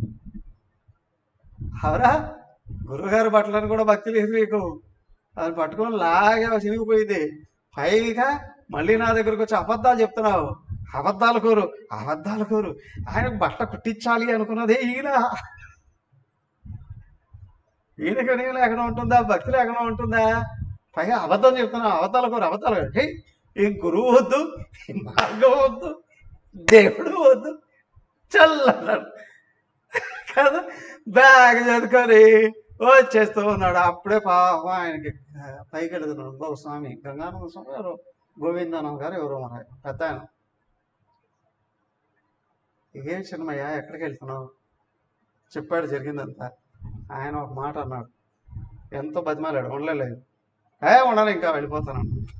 అవరా గురువుగారు బట్టలను కూడా భక్తి లేదు నీకు, దాన్ని పట్టుకొని లాగా చినిగిపోయింది. పైగా మళ్ళీ నా దగ్గరకు వచ్చి అబద్ధాలు చెప్తున్నావు. అబద్ధాలు కోరు అబద్ధాలు కోరు ఆయనకు బట్ట కుట్టించాలి అనుకున్నదే ఈయన. ఈయనకు నేను లేకుండా ఉంటుందా? భక్తి లేకుండా ఉంటుందా? పైగా అబద్ధం చెప్తున్నావు, అబద్ధాలు కోరు అబద్ధాలు కోరు. హే, ఈ గురువు వద్దు, ఈ మార్గం వద్దు, దేవుడు వద్దు, చల్లన్నాడు కదా. బ్యాగ్ చదువుకొని వచ్చేస్తూ ఉన్నాడు. అప్పుడే పాపం ఆయనకి పైకి వెళుతున్నాడు ఇంకొక స్వామి, గంగానంద స్వామి ఎవరు, గోవిందానంద గారు ఎవరో మన పెద్ద ఆయన. ఏం చిన్నమయ్యా ఎక్కడికి వెళ్తున్నావు చెప్పాడు జరిగిందంతా. ఆయన ఒక మాట అన్నాడు, ఎంతో బతిమాలాడు, ఉండలేదు. ఏ ఉండను ఇంకా వెళ్ళిపోతాను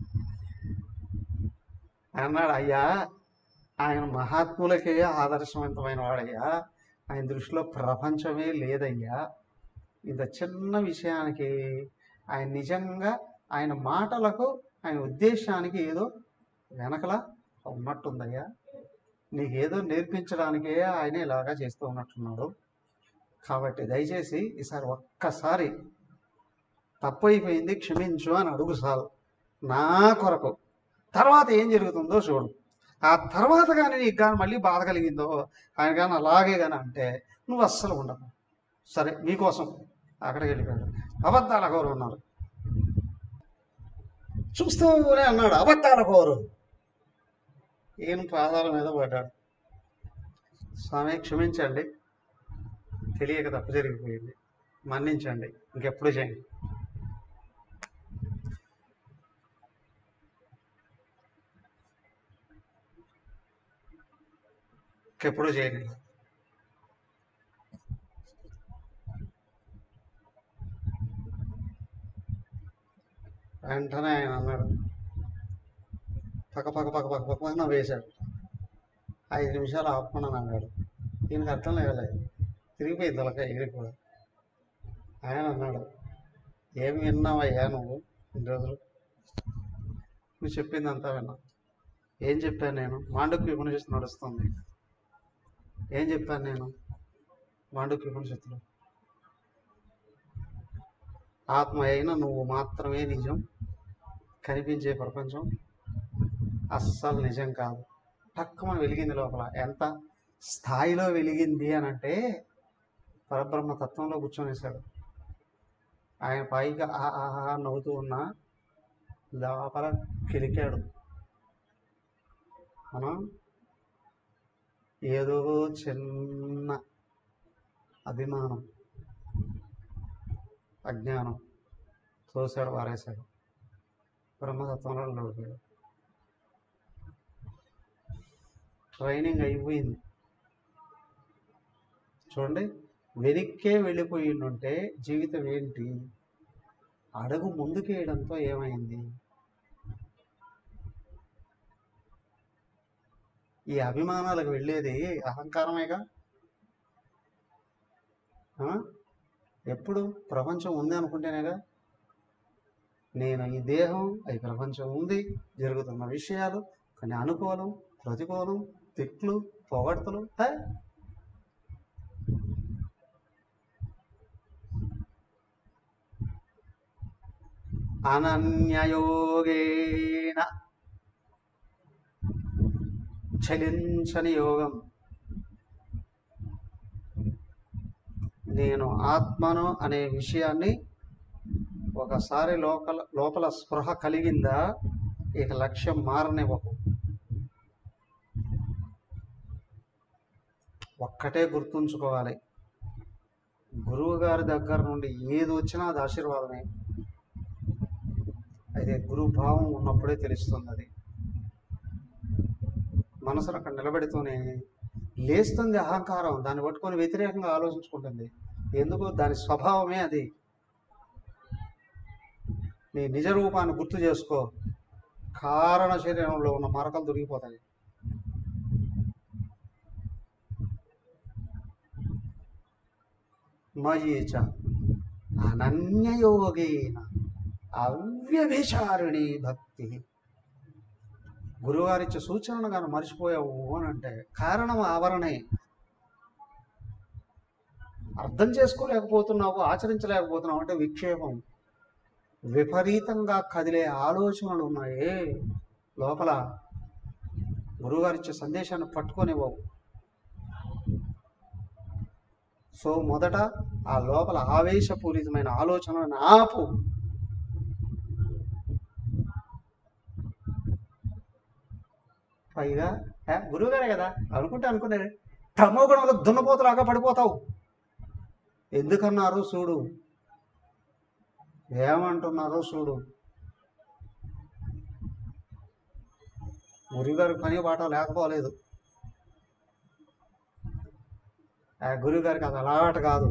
అన్నాడు. అయ్యా ఆయన మహాత్ములకే ఆదర్శవంతమైన వాడయ్యా, ఆయన దృష్టిలో ప్రపంచమే లేదయ్యా. ఇంత చిన్న విషయానికి ఆయన నిజంగా ఆయన మాటలకు ఆయన ఉద్దేశానికి ఏదో వెనకలా ఉన్నట్టుందయ్యా. నీకేదో నేర్పించడానికే ఆయన ఇలాగా చేస్తూ ఉన్నట్టున్నాడు. కాబట్టి దయచేసి ఈసారి ఒక్కసారి తప్పు అయిపోయింది క్షమించు అని అడుగు చాలు నా కొరకు. తర్వాత ఏం జరుగుతుందో చూడు. ఆ తర్వాత కానీ నీకు కానీ మళ్ళీ బాధ కలిగిందో, ఆయన కానీ అలాగే కానీ అంటే నువ్వు అస్సలు ఉండవు. సరే మీకోసం అక్కడికి వెళ్ళిపోయాడు. అబద్ధాల కోరు ఉన్నారు, చూస్తూనే అన్నాడు అబద్ధాల కోరు. ఈయన పాదాల మీద పడ్డాడు. స్వామి క్షమించండి, తెలియక తప్పు జరిగిపోయింది, మన్నించండి, ఇంకెప్పుడు చేయండి. ఇంకెప్పుడు చేయండి. వెంటనే ఆయన అన్నాడు, పక్క పక్క పక్క పక్క పక్క పక్కన వేశాడు. ఐదు నిమిషాలు ఆపుకున్నాను అన్నాడు. ఈయనకు అర్థం లేవలేదు, తిరిగిపోయింది తలకాయ ఎగిరి కూడా. ఆయన అన్నాడు, ఏమి విన్నావయ్యా నువ్వు ఇన్ని రోజులు? నువ్వు చెప్పిందంతా విన్నా. ఏం చెప్పాను నేను? మాండూక్య ఉపనిషత్తు నడుస్తుంది. ఏం చెప్పాను నేను మాండూక్య ఉపనిషత్తులో? ఆత్మ అయినా నువ్వు మాత్రమే నిజం, కనిపించే ప్రపంచం అస్సలు నిజం కాదు. టక్కుమని వెలిగింది లోపల. ఎంత స్థాయిలో వెలిగింది అని అంటే పరబ్రహ్మ తత్వంలో కూర్చొనేశాడు ఆయన. పైగా ఆహా నవ్వుతూ ఉన్నా లోపల కిలికాడు. మనం ఏదో చిన్న అభిమానం, అజ్ఞానం తోసాడు, వారేశాడు. బ్రహ్మతత్వంలో నడిపాడు. ట్రైనింగ్ అయిపోయింది. చూడండి, వెనక్కే వెళ్ళిపోయి ఉంటే జీవితం ఏంటి? అడుగు ముందుకేయడంతో ఏమైంది? ఈ అభిమానాలకు వెళ్ళేది అహంకారమేగా. ఎప్పుడు ప్రపంచం ఉంది అనుకుంటేనేగా. నేను ఈ దేహం, ఈ ప్రపంచం ఉంది, జరుగుతున్న విషయాలు కొన్ని అనుకూలం, ప్రతికూలం, తిట్లు, పొగడ్తలు. అనన్యయోగేన చలించని యోగం, నేను ఆత్మను అనే విషయాన్ని ఒకసారి లోపల లోపల స్పృహ కలిగిందా ఇక లక్ష్యం మారనివ్వకు. ఒక్కటే గుర్తుంచుకోవాలి, గురువు గారి దగ్గర నుండి ఏది వచ్చినా అది ఆశీర్వాదమే. అయితే గురుభావం ఉన్నప్పుడే తెలుస్తుంది. అది మనసును అక్కడ నిలబెడుతూనే లేస్తుంది అహంకారం, దాన్ని పట్టుకొని వ్యతిరేకంగా ఆలోచించుకుంటుంది. ఎందుకు? దాని స్వభావమే అది. నీ నిజ రూపాన్ని గుర్తు చేసుకో, కారణ శరీరంలో ఉన్న మరకలు దొరికిపోతాయి. మయీచ అనన్యయోగేన అవ్యభిచారిణి భక్తి. గురువారిచ్చే సూచనను కానీ మర్చిపోయావు అని అంటే కారణం ఆవరణే. అర్థం చేసుకోలేకపోతున్నావు, ఆచరించలేకపోతున్నావు అంటే విక్షేపం. విపరీతంగా కదిలే ఆలోచనలు ఉన్నాయే లోపల, గురువుగారిచ్చే సందేశాన్ని పట్టుకొనివ్వవు. సో మొదట ఆ లోపల ఆవేశపూరితమైన ఆలోచనలను ఆపు. పైగా గురువుగారే కదా అనుకుంటే అనుకునేది తమో గుణంలో దున్నపోతులాగా పడిపోతావు. ఎందుకన్నారో చూడు, ఏమంటున్నారో చూడు. గురువుగారికి పని పాట లేకపోలేదు. ఆ గురువుగారికి అది అలవాటు కాదు.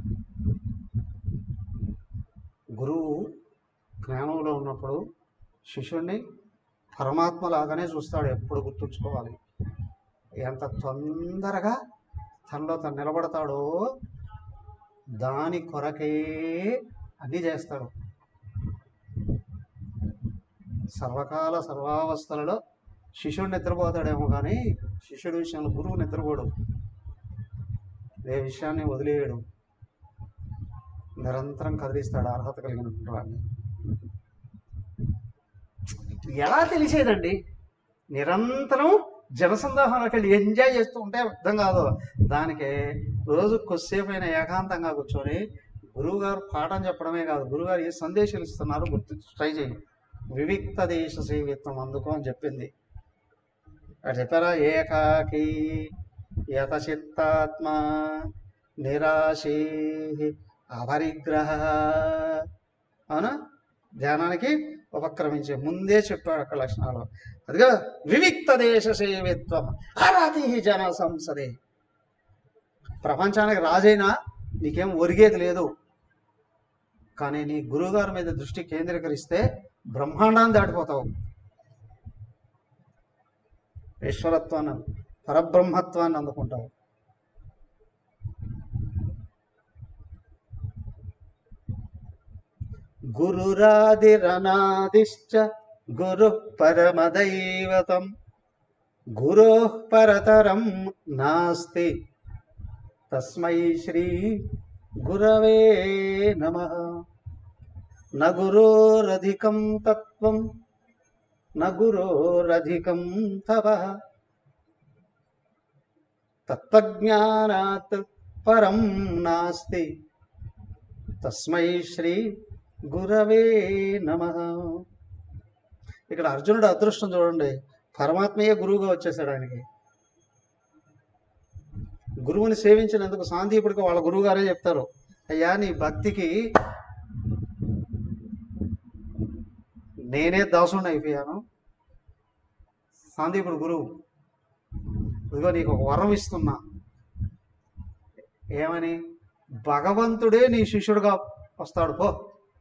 గురువు జ్ఞానంలో ఉన్నప్పుడు శిష్యుణ్ణి పరమాత్మలాగానే చూస్తాడు. ఎప్పుడు గుర్తుంచుకోవాలి. ఎంత తొందరగా తనలో తను నిలబడతాడో దాని కొరకే అన్నీ చేస్తాడు. సర్వకాల సర్వావస్థలలో శిష్యుడు నిద్రపోతాడేమో కానీ శిష్యుడి విషయంలో గురువు నిద్రపోడు. ఏ విషయాన్ని వదిలేయడు, నిరంతరం కదిలిస్తాడు అర్హత కలిగినటువంటి వాడిని. ఎలా తెలిసేదండి? నిరంతరం జనసందాహంలోకి వెళ్ళి ఎంజాయ్ చేస్తూ ఉంటే అర్థం కాదు. దానికి రోజు కొద్దిసేపు అయినా ఏకాంతంగా కూర్చొని గురువు గారు పాఠం చెప్పడమే కాదు, గురువుగారు ఏ సందేశాలు ఇస్తున్నారో గుర్తు ట్రై చేయి. వివిక్త దేశ సేవిత్వం అందుకో అని చెప్పింది. అక్కడ చెప్పారా? ఏకాకి యతచిత్తాత్మ నిరాశే అపరిగ్రహ. అవునా? ధ్యానానికి ఉపక్రమించే ముందే చెప్పాడు అక్కడ లక్షణాలు. అదిగా వివిక్త దేశ సేవిత్వం అరాతి జన సంసదే. ప్రపంచానికి రాజైనా నీకేం ఒరిగేది లేదు, కానీ నీ గురువుగారి మీద దృష్టి కేంద్రీకరిస్తే బ్రహ్మాండాన్ని దాటిపోతావు. ఈశ్వరత్వాన్ని, పరబ్రహ్మత్వాన్ని అందుకుంటావు. గురురాదిరనాదిశ్చ గురు పరమదైవతం గురోః పరతరం నాస్తి తస్మై శ్రీ గురవే నమః. న గురోరధికం తత్వం న గురోరధికం తపః తత్వజ్ఞానాత్ పరం నాస్తి తస్మై శ్రీ గురవే నమః. ఇక్కడ అర్జునుడు అదృష్టం చూడండి, పరమాత్మయే గురువుగా వచ్చేసాడు ఆయనకి. గురువుని సేవించినందుకు సాందీపుడికి వాళ్ళ గురువు గారే చెప్తారు, అయ్యా నీ భక్తికి నేనే దాసుని అయిపోయాను. సాందీపుడు గురువు, ఇదిగో నీకు ఒక వరం ఇస్తున్నా. ఏమని? భగవంతుడే నీ శిష్యుడుగా వస్తాడు పో.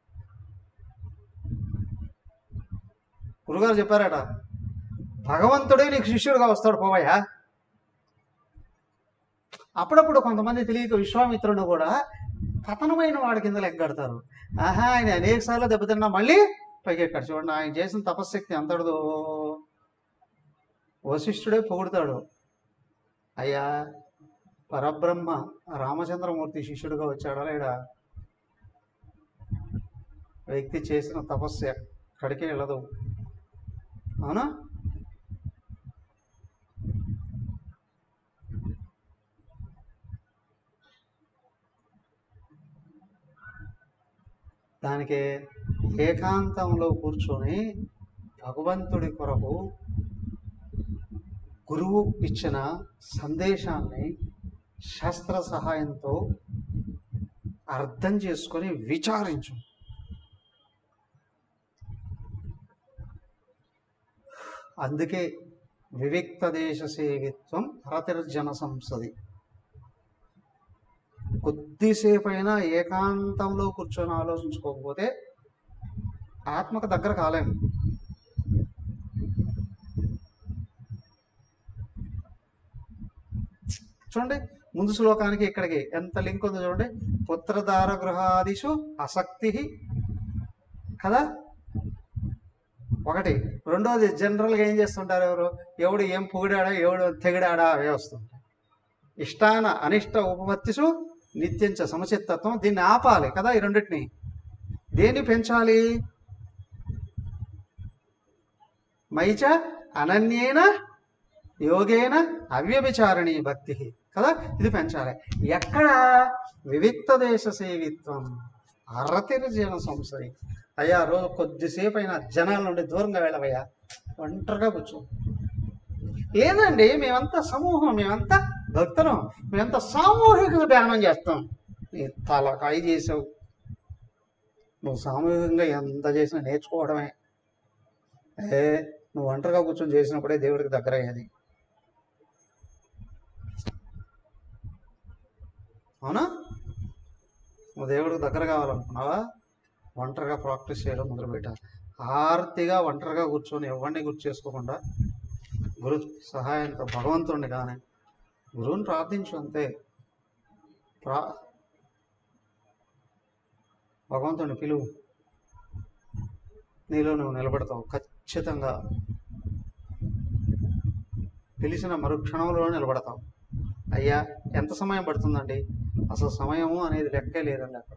గురుగారు చెప్పారట, భగవంతుడే నీకు శిష్యుడుగా వస్తాడు పోవయ్యా. అప్పుడప్పుడు కొంతమంది తెలియక విశ్వామిత్రుడు కూడా పతనమైన వాడి కింద లెక్కడతారు. ఆహా, ఆయన అనేక సార్లు దెబ్బతిన్నా మళ్ళీ పైకి ఎక్కడ చూడండి. ఆయన చేసిన తపశ్శక్తి అంతటిదో వశిష్ఠుడే పొగుడతాడు. అయ్యా పరబ్రహ్మ రామచంద్రమూర్తి శిష్యుడిగా వచ్చాడా లేడా? వ్యక్తి చేసిన తపస్సు ఎక్కడికే వెళ్ళదు. అవునా? దానికి ఏకాంతంలో కూర్చొని భగవంతుడి కొరకు గురువు ఇచ్చిన సందేశాన్ని శాస్త్ర సహాయంతో అర్థం చేసుకొని విచారించు. అందుకే వివిక్త దేశ సేవిత్వం హరతిర్జన సంసది. కొద్దిసేపు అయినా ఏకాంతంలో కూర్చొని ఆలోచించుకోకపోతే ఆత్మకు దగ్గర కాలేము. చూడండి ముందు శ్లోకానికి ఇక్కడికి ఎంత లింక్ ఉందో చూడండి. పుత్రధార గృహాదిషు ఆసక్తి కదా ఒకటి. రెండోది జనరల్గా ఏం చేస్తుంటారు, ఎవరు ఎవడు ఏం పొగిడాడా ఎవడు తెగిడాడా అవే వస్తుంటాయి. ఇష్టాన అనిష్ట ఉపపత్తిసు నిత్యంచ సమచిత్తత్వం. దీన్ని ఆపాలి కదా. ఈ రెండింటిని దేన్ని పెంచాలి? మైచ అనన్యేన యోగేన అవ్యభిచారిణీ భక్తి కదా, ఇది పెంచాలి. ఎక్కడ? వివిక్త దేశ సేవిత్వం అరతిర్జన సంశయ. అయ్యా రోజు కొద్దిసేపు అయినా జనాల నుండి దూరంగా వెళ్ళవయ్యా, ఒంటరిగా కూర్చో. లేదండి మేమంతా సమూహం, మేమంతా భక్తులం, మేమంతా సామూహికంగా ధ్యానం చేస్తాం. నీ తలకాయ చేసావు. నువ్వు సామూహికంగా ఎంత చేసినా నేర్చుకోవడమే. ఏ నువ్వు ఒంటరిగా కూర్చొని చేసినప్పుడే దేవుడికి దగ్గర అయ్యేది. అవునా? నువ్వు దేవుడికి దగ్గర కావాలనుకున్నావా? ఒంటరిగా ప్రాక్టీస్ చేయడం మొదలుపెట్టాలి. ఆర్తిగా ఒంటరిగా కూర్చొని ఎవరిని గుర్తు చేసుకోకుండా గురు సహాయంతో భగవంతుడిని కానీ గురువుని ప్రార్థించు అంతే. ప్రా భగవంతుడిని పిలువు, నీలో నువ్వు నిలబడతావు ఖచ్చితంగా. పిలిచిన మరుక్షణంలో నిలబడతావు. అయ్యా ఎంత సమయం పడుతుందండి? అసలు సమయము అనేది లెక్కే లేదండి అక్కడ.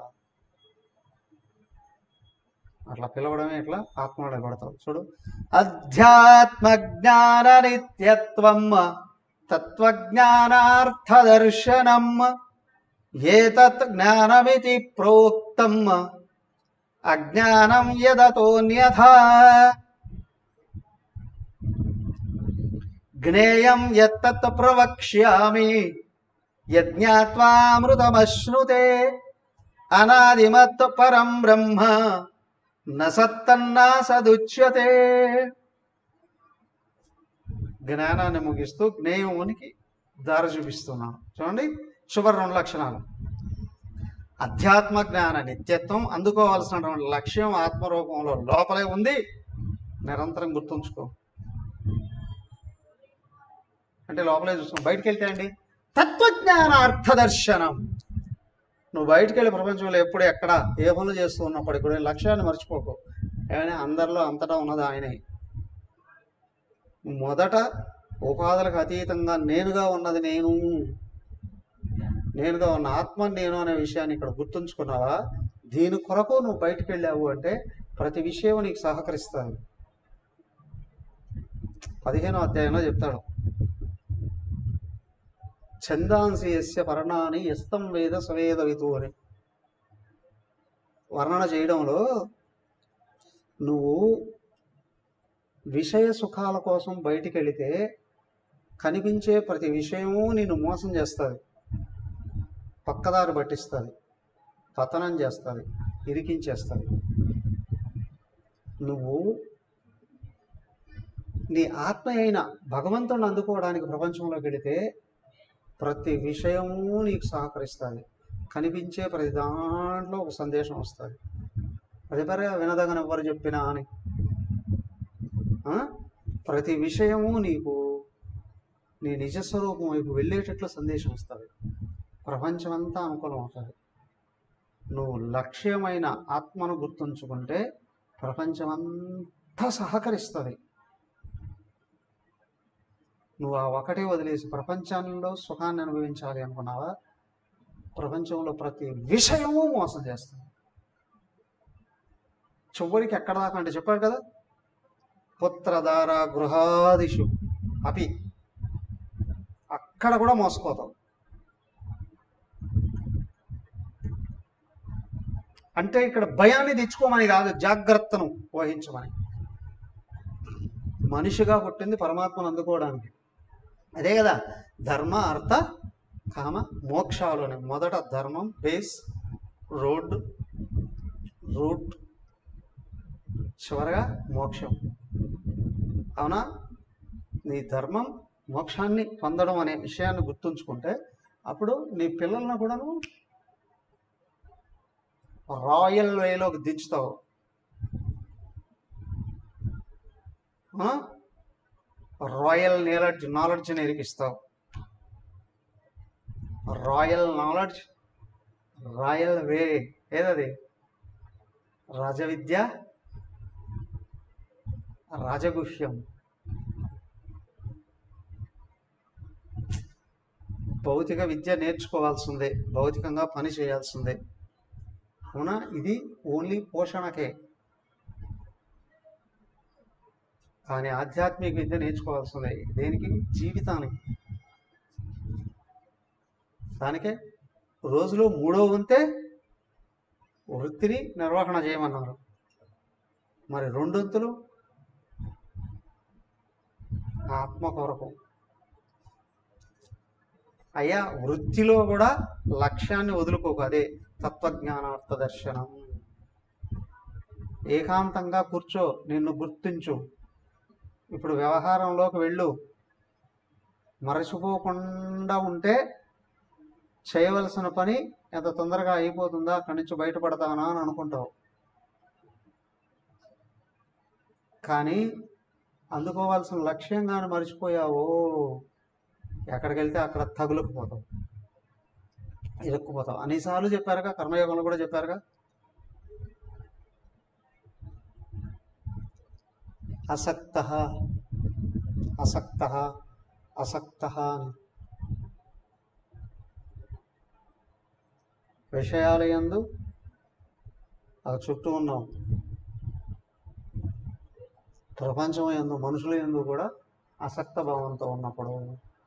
అట్లా పిలవడమే ఇట్లా ఆత్మలో నిలబడతావు. చూడు, అధ్యాత్మ జ్ఞాన నిత్యత్వం తత్వజ్ఞానార్థ దర్శనం ఏతత్ జ్ఞానమితి ప్రోక్తం అజ్ఞానం యదతోన్యథా జ్ఞేయం యత్తత్ ప్రవక్ష్యామి యజ్ఞాత్వామృతమశ్నుతే అనాదిమత్ పరం బ్రహ్మ న సత్తన్నా సదుచ్యతే. జ్ఞానాన్ని ముగిస్తూ జ్ఞేయమునికి దారి చూపిస్తున్నాను. చూడండి శుభ్ర రెండు లక్షణాలు. అధ్యాత్మ జ్ఞాన నిత్యత్వం, అందుకోవాల్సినటువంటి లక్ష్యం ఆత్మరూపంలో లోపలే ఉంది. నిరంతరం గుర్తుంచుకో. అంటే లోపలే చూసుకో. బయటికి వెళ్తే అండి తత్వజ్ఞానార్థ దర్శనం. నువ్వు బయటికి వెళ్ళి ప్రపంచంలో ఎప్పుడు ఎక్కడ ఏ పనులు చేస్తూ ఉన్నప్పటికీ కూడా లక్ష్యాన్ని మర్చిపోకు. ఏమైనా అందరిలో అంతటా ఉన్నది ఆయనే. మొదట ఉపాధులకు అతీతంగా నేనుగా ఉన్నది నేను, నేనుగా ఉన్న ఆత్మ నేను అనే విషయాన్ని ఇక్కడ గుర్తుంచుకున్నావా? దీని కొరకు నువ్వు బయటికి వెళ్ళావు అంటే ప్రతి విషయం నీకు సహకరిస్తుంది. పదిహేనో అధ్యాయంలో చెప్తాడు, ఛందాంసి యస్య పర్ణాని యస్తం వేద సవేద వితు అని వర్ణన చేయడంలో, నువ్వు విషయ సుఖాల కోసం బయటికి వెళితే కనిపించే ప్రతి విషయము నిన్ను మోసం చేస్తుంది, పక్కదారి పట్టిస్తుంది, పతనం చేస్తుంది, ఇరికించేస్తుంది. నువ్వు నీ ఆత్మ అయిన భగవంతుని అందుకోవడానికి ప్రపంచంలోకి వెళితే ప్రతి విషయము నీకు సహకరిస్తుంది. కనిపించే ప్రతి దాంట్లో ఒక సందేశం వస్తుంది. అదే పరే వినదగని ఎవరు చెప్పినా అని ప్రతి విషయము నీకు నీ నిజస్వరూపం వైపు వెళ్ళేటట్లు సందేశం వస్తుంది. ప్రపంచమంతా అనుకూలం అవుతుంది. నువ్వు లక్ష్యమైన ఆత్మను గుర్తుంచుకుంటే ప్రపంచమంతా సహకరిస్తుంది. నువ్వు ఆ ఒకటే వదిలేసి ప్రపంచంలో సుఖాన్ని అనుభవించాలి అనుకున్నావా? ప్రపంచంలో ప్రతి విషయము మోసం చేస్తుంది. చివరికి ఎక్కడ దాకా అంటే చెప్పాడు కదా, పుత్రధార గృహాదిషు అపి, అక్కడ కూడా మోసపోతావు. అంటే ఇక్కడ భయాన్ని తెచ్చుకోమని కాదు, జాగ్రత్తను వహించమని. మనిషిగా పుట్టింది పరమాత్మను అందుకోవడానికి. అదే కదా ధర్మ అర్థ కామ మోక్షాలోనే. మొదట ధర్మం బేస్, రోడ్ రూట్, చివరగా మోక్షం. అవునా? నీ ధర్మం మోక్షాన్ని పొందడం అనే విషయాన్ని గుర్తుంచుకుంటే అప్పుడు నీ పిల్లలను కూడాను రాయల్ వేలోకి దించుతావు. రాయల్ నాలెడ్జ్ నాలెడ్జ్ నేర్పిస్తావు. రాయల్ నాలెడ్జ్, రాయల్ వే ఏదది? రాజవిద్య, రాజగుహ్యం. భౌతిక విద్య నేర్చుకోవాల్సిందే, భౌతికంగా పని చేయాల్సిందే. అవునా? ఇది ఓన్లీ పోషణకే. కానీ ఆధ్యాత్మిక విద్య నేర్చుకోవాల్సిందే. దేనికి? జీవితానికి. దానికే రోజులో మూడో వంతే వృత్తిని నిర్వహణ చేయమన్నారు. మరి రెండొంతులు ఆత్మ కొరకు. అయ్యా వృత్తిలో కూడా లక్ష్యాన్ని వదులుకోకు. అదే తత్వజ్ఞానార్థ దర్శనం. ఏకాంతంగా కూర్చో, నిన్ను గుర్తించు. ఇప్పుడు వ్యవహారంలోకి వెళ్ళు. మరచిపోకుండా ఉంటే చేయవలసిన పని ఎంత తొందరగా అయిపోతుందా, అక్కడి నుంచి బయటపడతానా అని అనుకుంటావు. కానీ అందుకోవాల్సిన లక్ష్యంగానే మర్చిపోయావో ఎక్కడికి వెళ్తే అక్కడ తగులుకుపోతావు, ఇరుక్కుపోతావు. అన్నిసార్లు చెప్పారుగా, కర్మయోగంలో కూడా చెప్పారుగా. అసక్త అసక్త అసక్త అని. విషయాల యందు ఆ చుట్టూ ఉన్నాం. ప్రపంచం యందు, మనుషుల యందు కూడా అసక్త భావంతో ఉన్నప్పుడు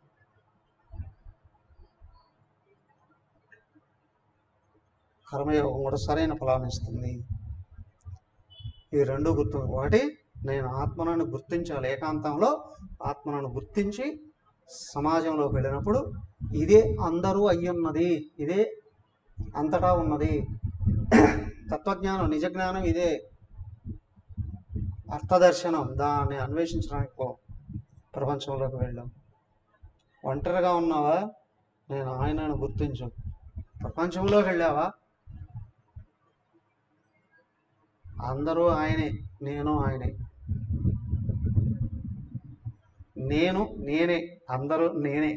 కర్మయోగం కూడా సరైన ఫలాన్ని ఇస్తుంది. ఈ రెండు గుర్తు. ఒకటి, నేను ఆత్మను గుర్తించాలి. ఏకాంతంలో ఆత్మను గుర్తించి సమాజంలోకి వెళ్ళినప్పుడు ఇదే అందరూ అయ్యున్నది, ఇదే అంతటా ఉన్నది. తత్వజ్ఞానం, నిజ జ్ఞానం ఇదే. అర్థదర్శనం, దాన్ని అన్వేషించడానికి పో. ప్రపంచంలోకి వెళ్ళాం. ఒంటరిగా ఉన్నావా? నేను ఆయనను గుర్తించు. ప్రపంచంలోకి వెళ్ళావా? అందరూ ఆయనే, నేను ఆయనే. నేను నేనే, అందరూ నేనే.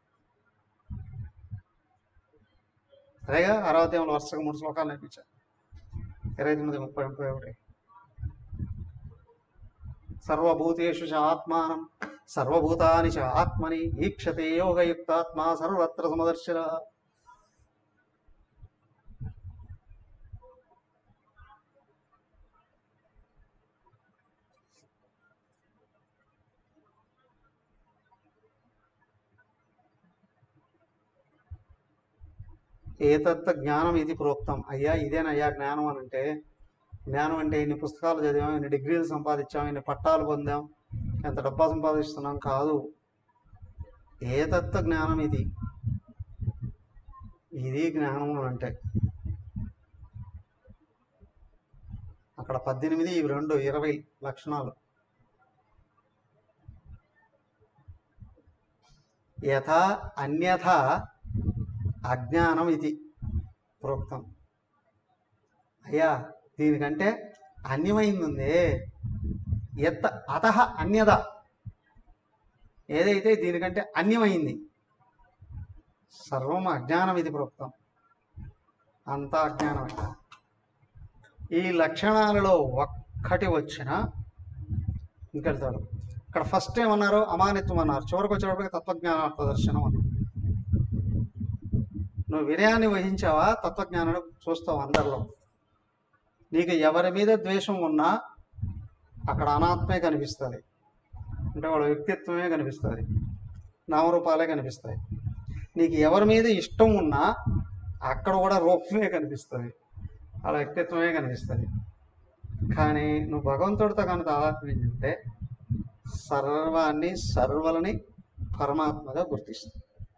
అదేగా అరవదేములు వరుసగా మూడు శ్లోకాలు నేర్పించాను. ఇరవై తొమ్మిది ముప్పై ముప్పై ఒకటి. సర్వభూతేషు చ ఆత్మానం సర్వభూతాని చ ఆత్మని ఈక్షతే యోగయుక్తాత్మా సర్వత్ర సమదర్శన. ఏతత్వ జ్ఞానం ఇది ప్రోక్తం. అయ్యా ఇదేనయ్యా జ్ఞానం అని అంటే, జ్ఞానం అంటే ఇన్ని పుస్తకాలు చదివాం, ఇన్ని డిగ్రీలు సంపాదించాం, ఇన్ని పట్టాలు పొందాం, ఎంత డబ్బా సంపాదిస్తున్నాం కాదు. ఏతత్వ జ్ఞానం ఇది, ఇది జ్ఞానం అంటే. అక్కడ పద్దెనిమిది, ఇవి రెండు, ఇరవై లక్షణాలు. యథా అన్యథా అజ్ఞానం ఇది ప్రోక్తం. అయ్యా దీనికంటే అన్యమైంది ఉంది. ఎత్త అత అన్యద, ఏదైతే దీనికంటే అన్యమైంది సర్వం అజ్ఞానం ఇది ప్రోక్తం. అంతా అజ్ఞానమే. ఈ లక్షణాలలో ఒక్కటి వచ్చినా ఇంకెళ్తాడు. ఇక్కడ ఫస్ట్ ఏమన్నారు? అమానిత్వం అన్నారు. చివరికి వచ్చేటప్పటికి తత్వజ్ఞానార్థ దర్శనం అన్నారు. నువ్వు వినయాన్ని వహించావా? తత్వజ్ఞానాన్ని చూస్తావు అందరిలో. నీకు ఎవరి మీద ద్వేషం ఉన్నా అక్కడ అనాత్మే కనిపిస్తుంది. అంటే వాళ్ళ వ్యక్తిత్వమే కనిపిస్తుంది, నామరూపాలే కనిపిస్తాయి. నీకు ఎవరి మీద ఇష్టం ఉన్నా అక్కడ కూడా రూపమే కనిపిస్తుంది. వాళ్ళ వ్యక్తిత్వమే కనిపిస్తుంది. కానీ నువ్వు భగవంతుడితో కనుక తాదాత్మ్యంటే సర్వాన్ని సర్వలని పరమాత్మగా గుర్తిస్తుంది.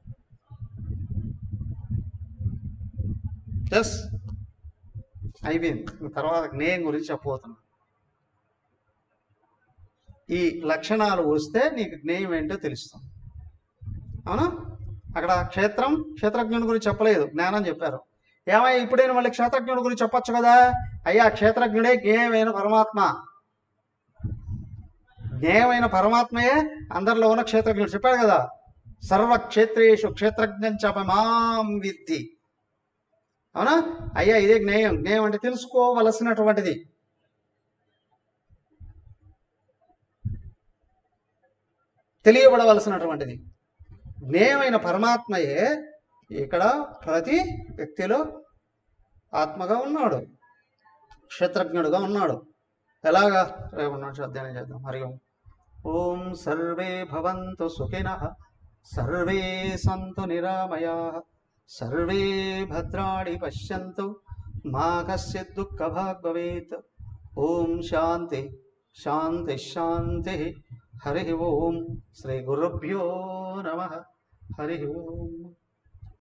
ప్లస్ అయిపోయింది. తర్వాత జ్ఞేయం గురించి చెప్పబోతున్నా. ఈ లక్షణాలు వస్తే నీకు జ్ఞేయం ఏంటో తెలుస్తుంది. అవునా? అక్కడ క్షేత్రం క్షేత్రజ్ఞుడి గురించి చెప్పలేదు, జ్ఞానం చెప్పారు. ఏమయ్యా ఇప్పుడైనా మళ్ళీ క్షేత్రజ్ఞుడి గురించి చెప్పొచ్చు కదా. అయ్యా క్షేత్రజ్ఞుడే జ్ఞేయమైన పరమాత్మ. జ్ఞేయమైన పరమాత్మయే అందరిలో ఉన్న క్షేత్రజ్ఞుడు. చెప్పాడు కదా, సర్వక్షేత్రేషు క్షేత్రజ్ఞం చ మాం విద్ధి. అవునా? అయ్యా ఇదే జ్ఞేయం. జ్ఞేయం అంటే తెలుసుకోవలసినటువంటిది. తెలియబడవలసినటువంటిది. జ్ఞేయమైన పరమాత్మయే ఇక్కడ ప్రతి వ్యక్తిలో ఆత్మగా ఉన్నాడు, క్షేత్రజ్ఞుడుగా ఉన్నాడు. ఎలాగా రేపు నుంచి అధ్యయనం చేద్దాం. హరి ఓం. ఓం సర్వే భవంతు సుఖినః, సర్వే సంతు నిరామయాః, సర్వే భద్రాణి పశ్యంతు, మా కశ్చిత్ దుఃఖభాగ్ భవేత్. ఓం శాంతి శాంతి శాంతి. హరి ఓం. శ్రీ గురుభ్యో నమః. హరి ఓం.